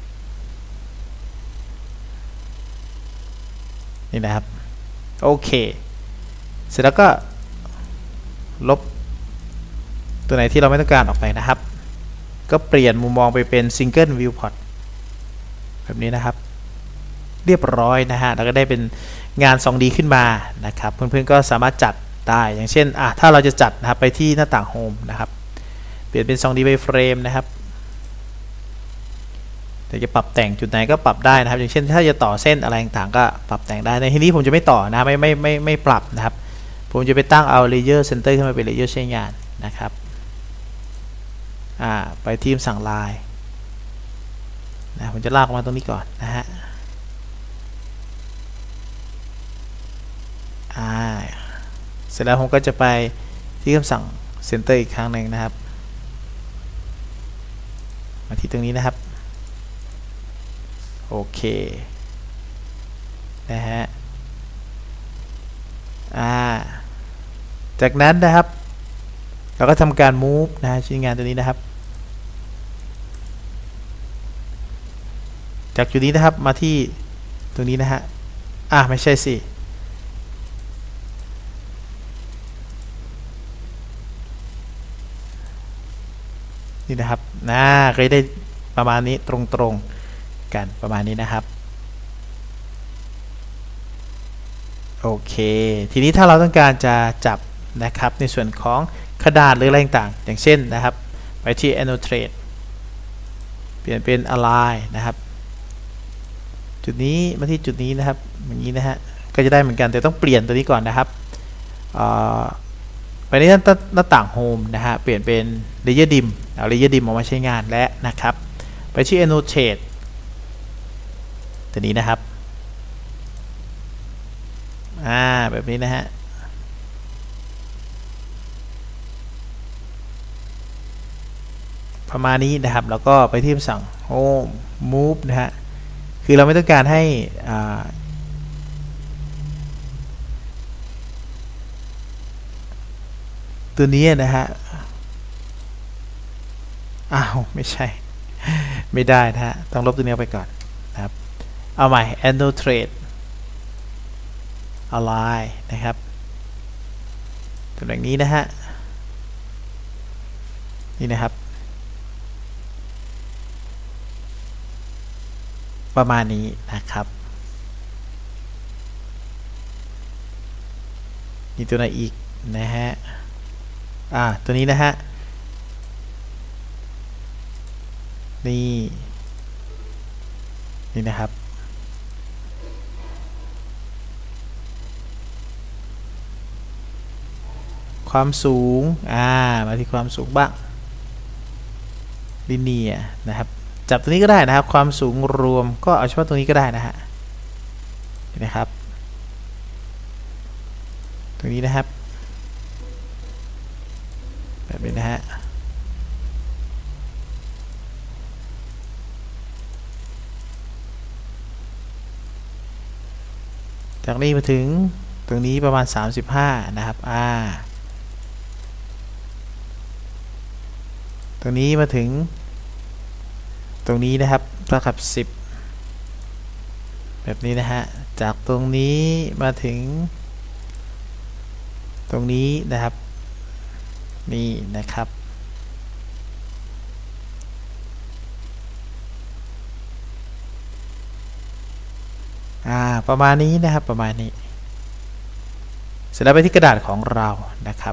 นี่นะครับโอเคเสร็จแล้วก็ลบตัวไหนที่เราไม่ต้องการออกไปนะครับก็เปลี่ยนมุมมองไปเป็น Single Viewport แบบนี้นะครับเรียบร้อยนะฮะแล้วก็ได้เป็นงาน ทรี ดี ขึ้นมานะครับเพื่อนๆก็สามารถจัดได้อย่างเช่นอ่ะถ้าเราจะจัดนะครับไปที่หน้าต่างโฮมนะครับเปลี่ยนเป็น ทรี ดี by frame นะครับแต่จะปรับแต่งจุดไหนก็ปรับได้นะครับอย่างเช่นถ้าจะต่อเส้นอะไรต่างๆก็ปรับแต่งได้ในที่นี้ผมจะไม่ต่อนะไม่ไม่ไม่ไม่ปรับนะครับผมจะไปตั้งเอา Layer Center ขึ้นมาเป็น Layer ใช้งานนะครับอ่าไปทีมสั่งลายนะผมจะลากมาตรงนี้ก่อนนะฮะอ่าเสร็จแล้วผมก็จะไปที่คำสั่ง Center อีกครั้งหนึ่งนะครับมาที่ตรงนี้นะครับโอเคนะฮะอ่าจากนั้นนะครับเราก็ทำการ move นะฮะชิ้นงานตัวนี้นะครับจากจุดนี้นะครับมาที่ตรงนี้นะฮะอ่ะไม่ใช่สินี่นะครับนะก็ได้ประมาณนี้ตรงๆกันประมาณนี้นะครับโอเคทีนี้ถ้าเราต้องการจะจับนะครับในส่วนของขนาดหรืออะไรต่างๆอย่างเช่นนะครับไปที่ annotate เปลี่ยนเป็น align นะครับจุดนี้มาที่จุดนี้นะครับอย่างนี้นะฮะก็จะได้เหมือนกันแต่ต้องเปลี่ยนตัวนี้ก่อนนะครับไปในหน้าต่าง Home นะฮะเปลี่ยนเป็น Layer Dim เอา Layer Dim ออกมาใช้งานและนะครับไปที่ Annotate ตัวนี้นะครับอ่าแบบนี้นะฮะประมาณนี้นะครับแล้วก็ไปที่สั่ง Home Move นะฮะคือเราไม่ต้องการให้ตัวนี้นะฮะอ้าวไม่ใช่ไม่ได้นะฮะต้องลบตัวนี้ไปก่อนนะครับเอาใหม่ annual trade align นะครับตัวอย่างนี้นะฮะนี่นะครับประมาณนี้นะครับมีตัวไหนอีกนะฮะอ่าตัวนี้นะฮะนี่นี่นะครับความสูงอ่ามาที่ความสูงบ้างลิเนียนะครับจับตัวนี้ก็ได้นะครับความสูงรวมก็เอาเฉพาะตรงนี้ก็ได้นะฮะนี่นะครับตรงนี้นะครับแบบนี้นะฮะจากนี้มาถึงตรงนี้ประมาณสามสิบห้านะครับอ่าตรงนี้มาถึงตรงนี้นะครับเท่ากับสิบแบบนี้นะฮะจากตรงนี้มาถึงตรงนี้นะครับนี่นะครับอ่าประมาณนี้นะครับประมาณนี้เสร็จแล้วไปที่กระดาษของเรานะครับ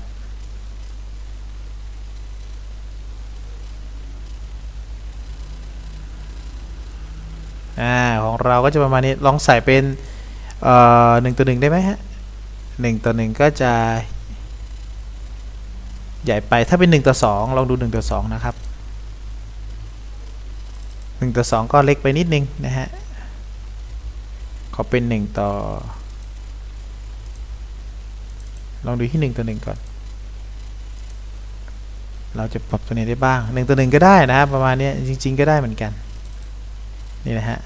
อ่าของเราก็จะประมาณนี้ลองใส่เป็นเอ่อหนึ่งต่อหนึ่งได้ไหมฮะหนึ่งต่อหนึ่งก็จะใหญ่ไปถ้าเป็นหนึ่งต่อสองลองดูหนึ่งต่อสองนะครับหนึ่งต่อสองก็เล็กไปนิดนึงนะฮะขอเป็นหนึ่งต่อลองดูที่หนึ่งต่อหนึ่งก่อนเราจะปรับตัวนี้ได้บ้างหนึ่งต่อหนึ่งก็ได้นะครับประมาณนี้จริงๆก็ได้เหมือนกันนี่นะฮะ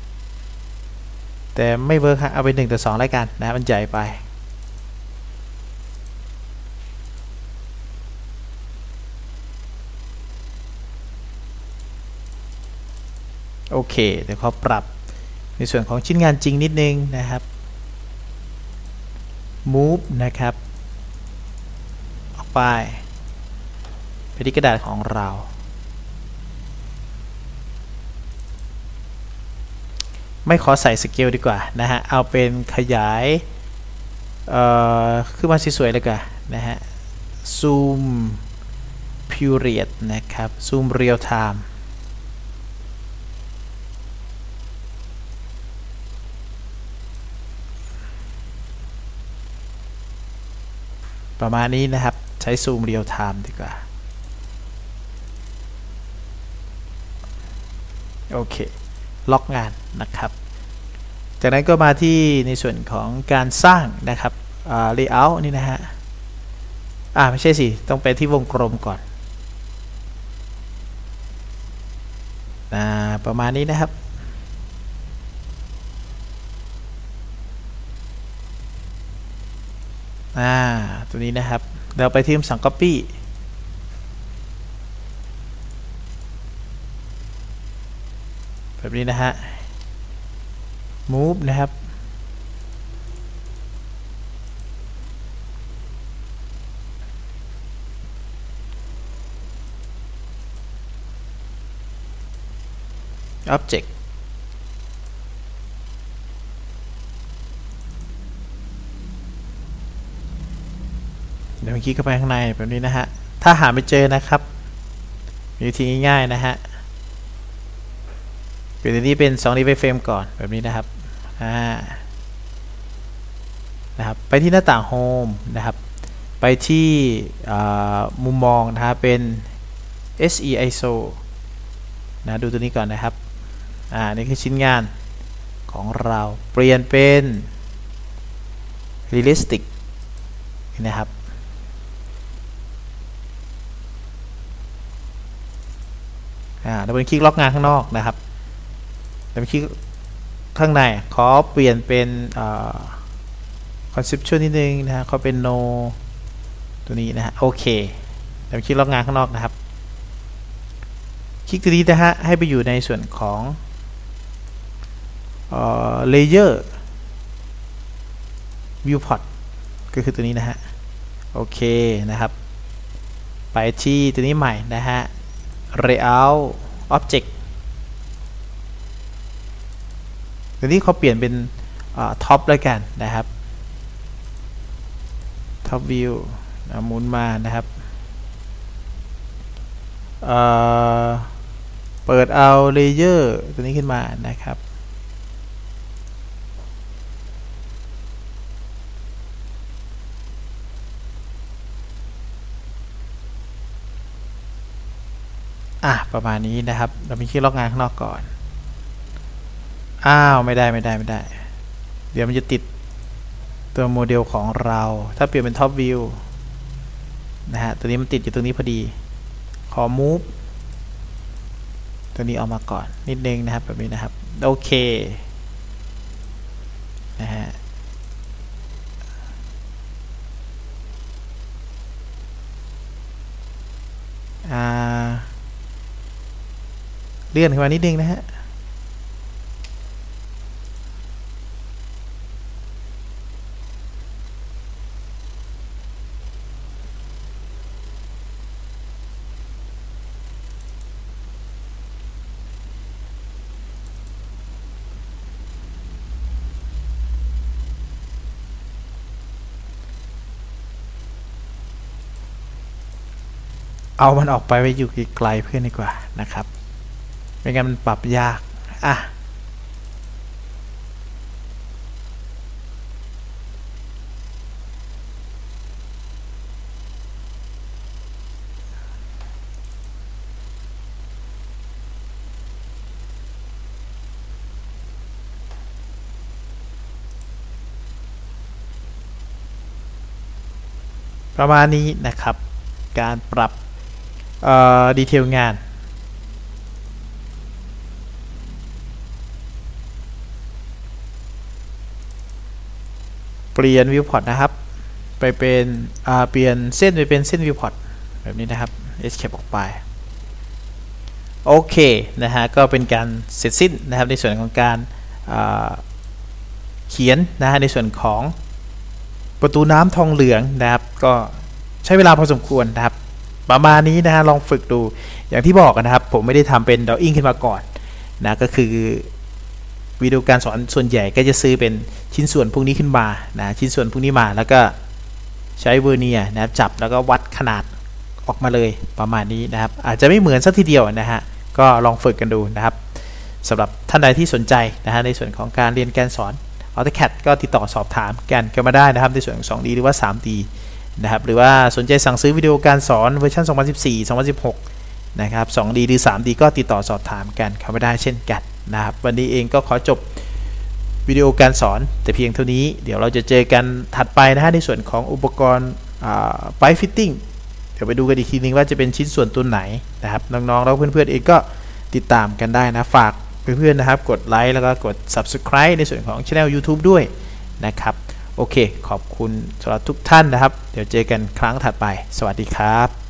แต่ไม่เวิร์คครับเอาเป็นหนึ่งต่อสองแล้วกันนะมันใหญ่ไปโอเคเดี๋ยวเขาปรับในส่วนของชิ้นงานจริงนิดนึงนะครับ move นะครับออกไปไปที่กระดาษของเราไม่ขอใส่สเกลดีกว่านะฮะเอาเป็นขยายเอ่อขึ้นมาสวยๆเลยกันนะฮะ zoom period นะครับ zoom real timeประมาณนี้นะครับใช้ซูมเรียลไทม์ดีกว่าโอเคล็อกงานนะครับจากนั้นก็มาที่ในส่วนของการสร้างนะครับอ่า layout นี่นะฮะอ่าไม่ใช่สิต้องไปที่วงกลมก่อนอ่าประมาณนี้นะครับอ่าตัวนี้นะครับเราไปที่สั่ง copy แบบนี้นะฮะ move นะครับ objectเดี๋ยวคลิกเข้าไปข้างในแบบนี้นะฮะถ้าหาไม่เจอนะครับมีวิธีง่ายๆนะฮะเปลี่ยนตัวนี้เป็นสองดีไวเฟรมก่อนแบบนี้นะครับอ่านะครับไปที่หน้าต่าง Home นะครับไปที่มุมมองนะครับเป็น เอส อี ไอ เอส โอ นะดูตัวนี้ก่อนนะครับอ่านี่คือชิ้นงานของเราเปลี่ยนเป็น realistic นะครับอ่าดับเบิลคลิกล็อกงานข้างนอกนะครับดับเบิลคลิกข้างในขอเปลี่ยนเป็น conceptual นิดนึงนะฮะเขาเป็น no ตัวนี้นะฮะโอเคเดี๋ยวคลิกล็อกงานข้างนอกนะครับคลิกตัวนี้นะฮะให้ไปอยู่ในส่วนของเอ่อ layer viewport ก็คือตัวนี้นะฮะโอเคนะครับไปที่ตัวนี้ใหม่นะฮะ layout object ตัวนี้เขาเปลี่ยนเป็นท็อปแล้วกันนะครับท็อปวิวหมุนมานะครับเอ่อเปิดเอาเลเยอร์ตัวนี้ขึ้นมานะครับอ่ะประมาณนี้นะครับเรามีคลิกล็อกงานข้างนอกก่อนอ้าวไม่ได้ไม่ได้ไม่ได้เดี๋ยวมันจะติดตัวโมเดลของเราถ้าเปลี่ยนเป็นท็อปวิวนะฮะตัวนี้มันติดอยู่ตรงนี้พอดีขอ move ตัวนี้ออกมาก่อนนิดนึงนะครับแบบนี้นะครับโอเคนะฮะอ่าเลื่อนขึ้นมานิดนึงนะฮะเอามันออกไปไว้อยู่ไกลๆเพื่อนดีกว่านะครับไม่งั้นมันปรับยากอ่ะประมาณนี้นะครับการปรับดีเทลงานเปลี่ยน viewport นะครับไปเป็นเปลี่ยนเส้นไปเป็นเส้น viewport แบบนี้นะครับ escape ออกไปโอเคนะฮะก็เป็นการเสร็จสิ้นนะครับในส่วนของการเขียนนะฮะในส่วนของประตูน้ำทองเหลืองนะครับก็ใช้เวลาพอสมควรนะครับประมาณนี้นะฮะลองฝึกดูอย่างที่บอกนะครับผมไม่ได้ทำเป็น drawing ขึ้นมาก่อนนะก็คือวิดีโอการสอนส่วนใหญ่ก็จะซื้อเป็นชิ้นส่วนพวกนี้ขึ้นมานะชิ้นส่วนพวกนี้มาแล้วก็ใช้เวอร์เนียร์นะครับจับแล้วก็วัดขนาดออกมาเลยประมาณนี้นะครับอาจจะไม่เหมือนสักทีเดียวนะฮะก็ลองฝึกกันดูนะครับสำหรับท่านใดที่สนใจนะฮะในส่วนของการเรียนการสอน AutoCAD ก็ติดต่อสอบถามกันกันมาได้นะครับในส่วนของ สองดี หรือว่า สามดี นะครับหรือว่าสนใจสั่งซื้อวิดีโอการสอนเวอร์ชันสองพันสิบสี่ สองพันสิบหกนะครับ สองดี หรือ สามดี ก็ติดต่อสอบถามกันเข้ามาได้เช่นกันนะครับวันนี้เองก็ขอจบวิดีโอการสอนแต่เพียงเท่านี้เดี๋ยวเราจะเจอกันถัดไปนะฮะในส่วนของอุปกรณ์ไพป์ฟิตติ้งเดี๋ยวไปดูกันอีกทีนึงว่าจะเป็นชิ้นส่วนตัวไหนนะครับน้องๆแล้วเพื่อนๆเองก็ติดตามกันได้นะฝากเพื่อนๆนะครับกดไลค์แล้วก็กด Subscribe ในส่วนของ Channel YouTube ด้วยนะครับโอเคขอบคุณสำหรับทุกท่านนะครับเดี๋ยวเจอกันครั้งถัดไปสวัสดีครับ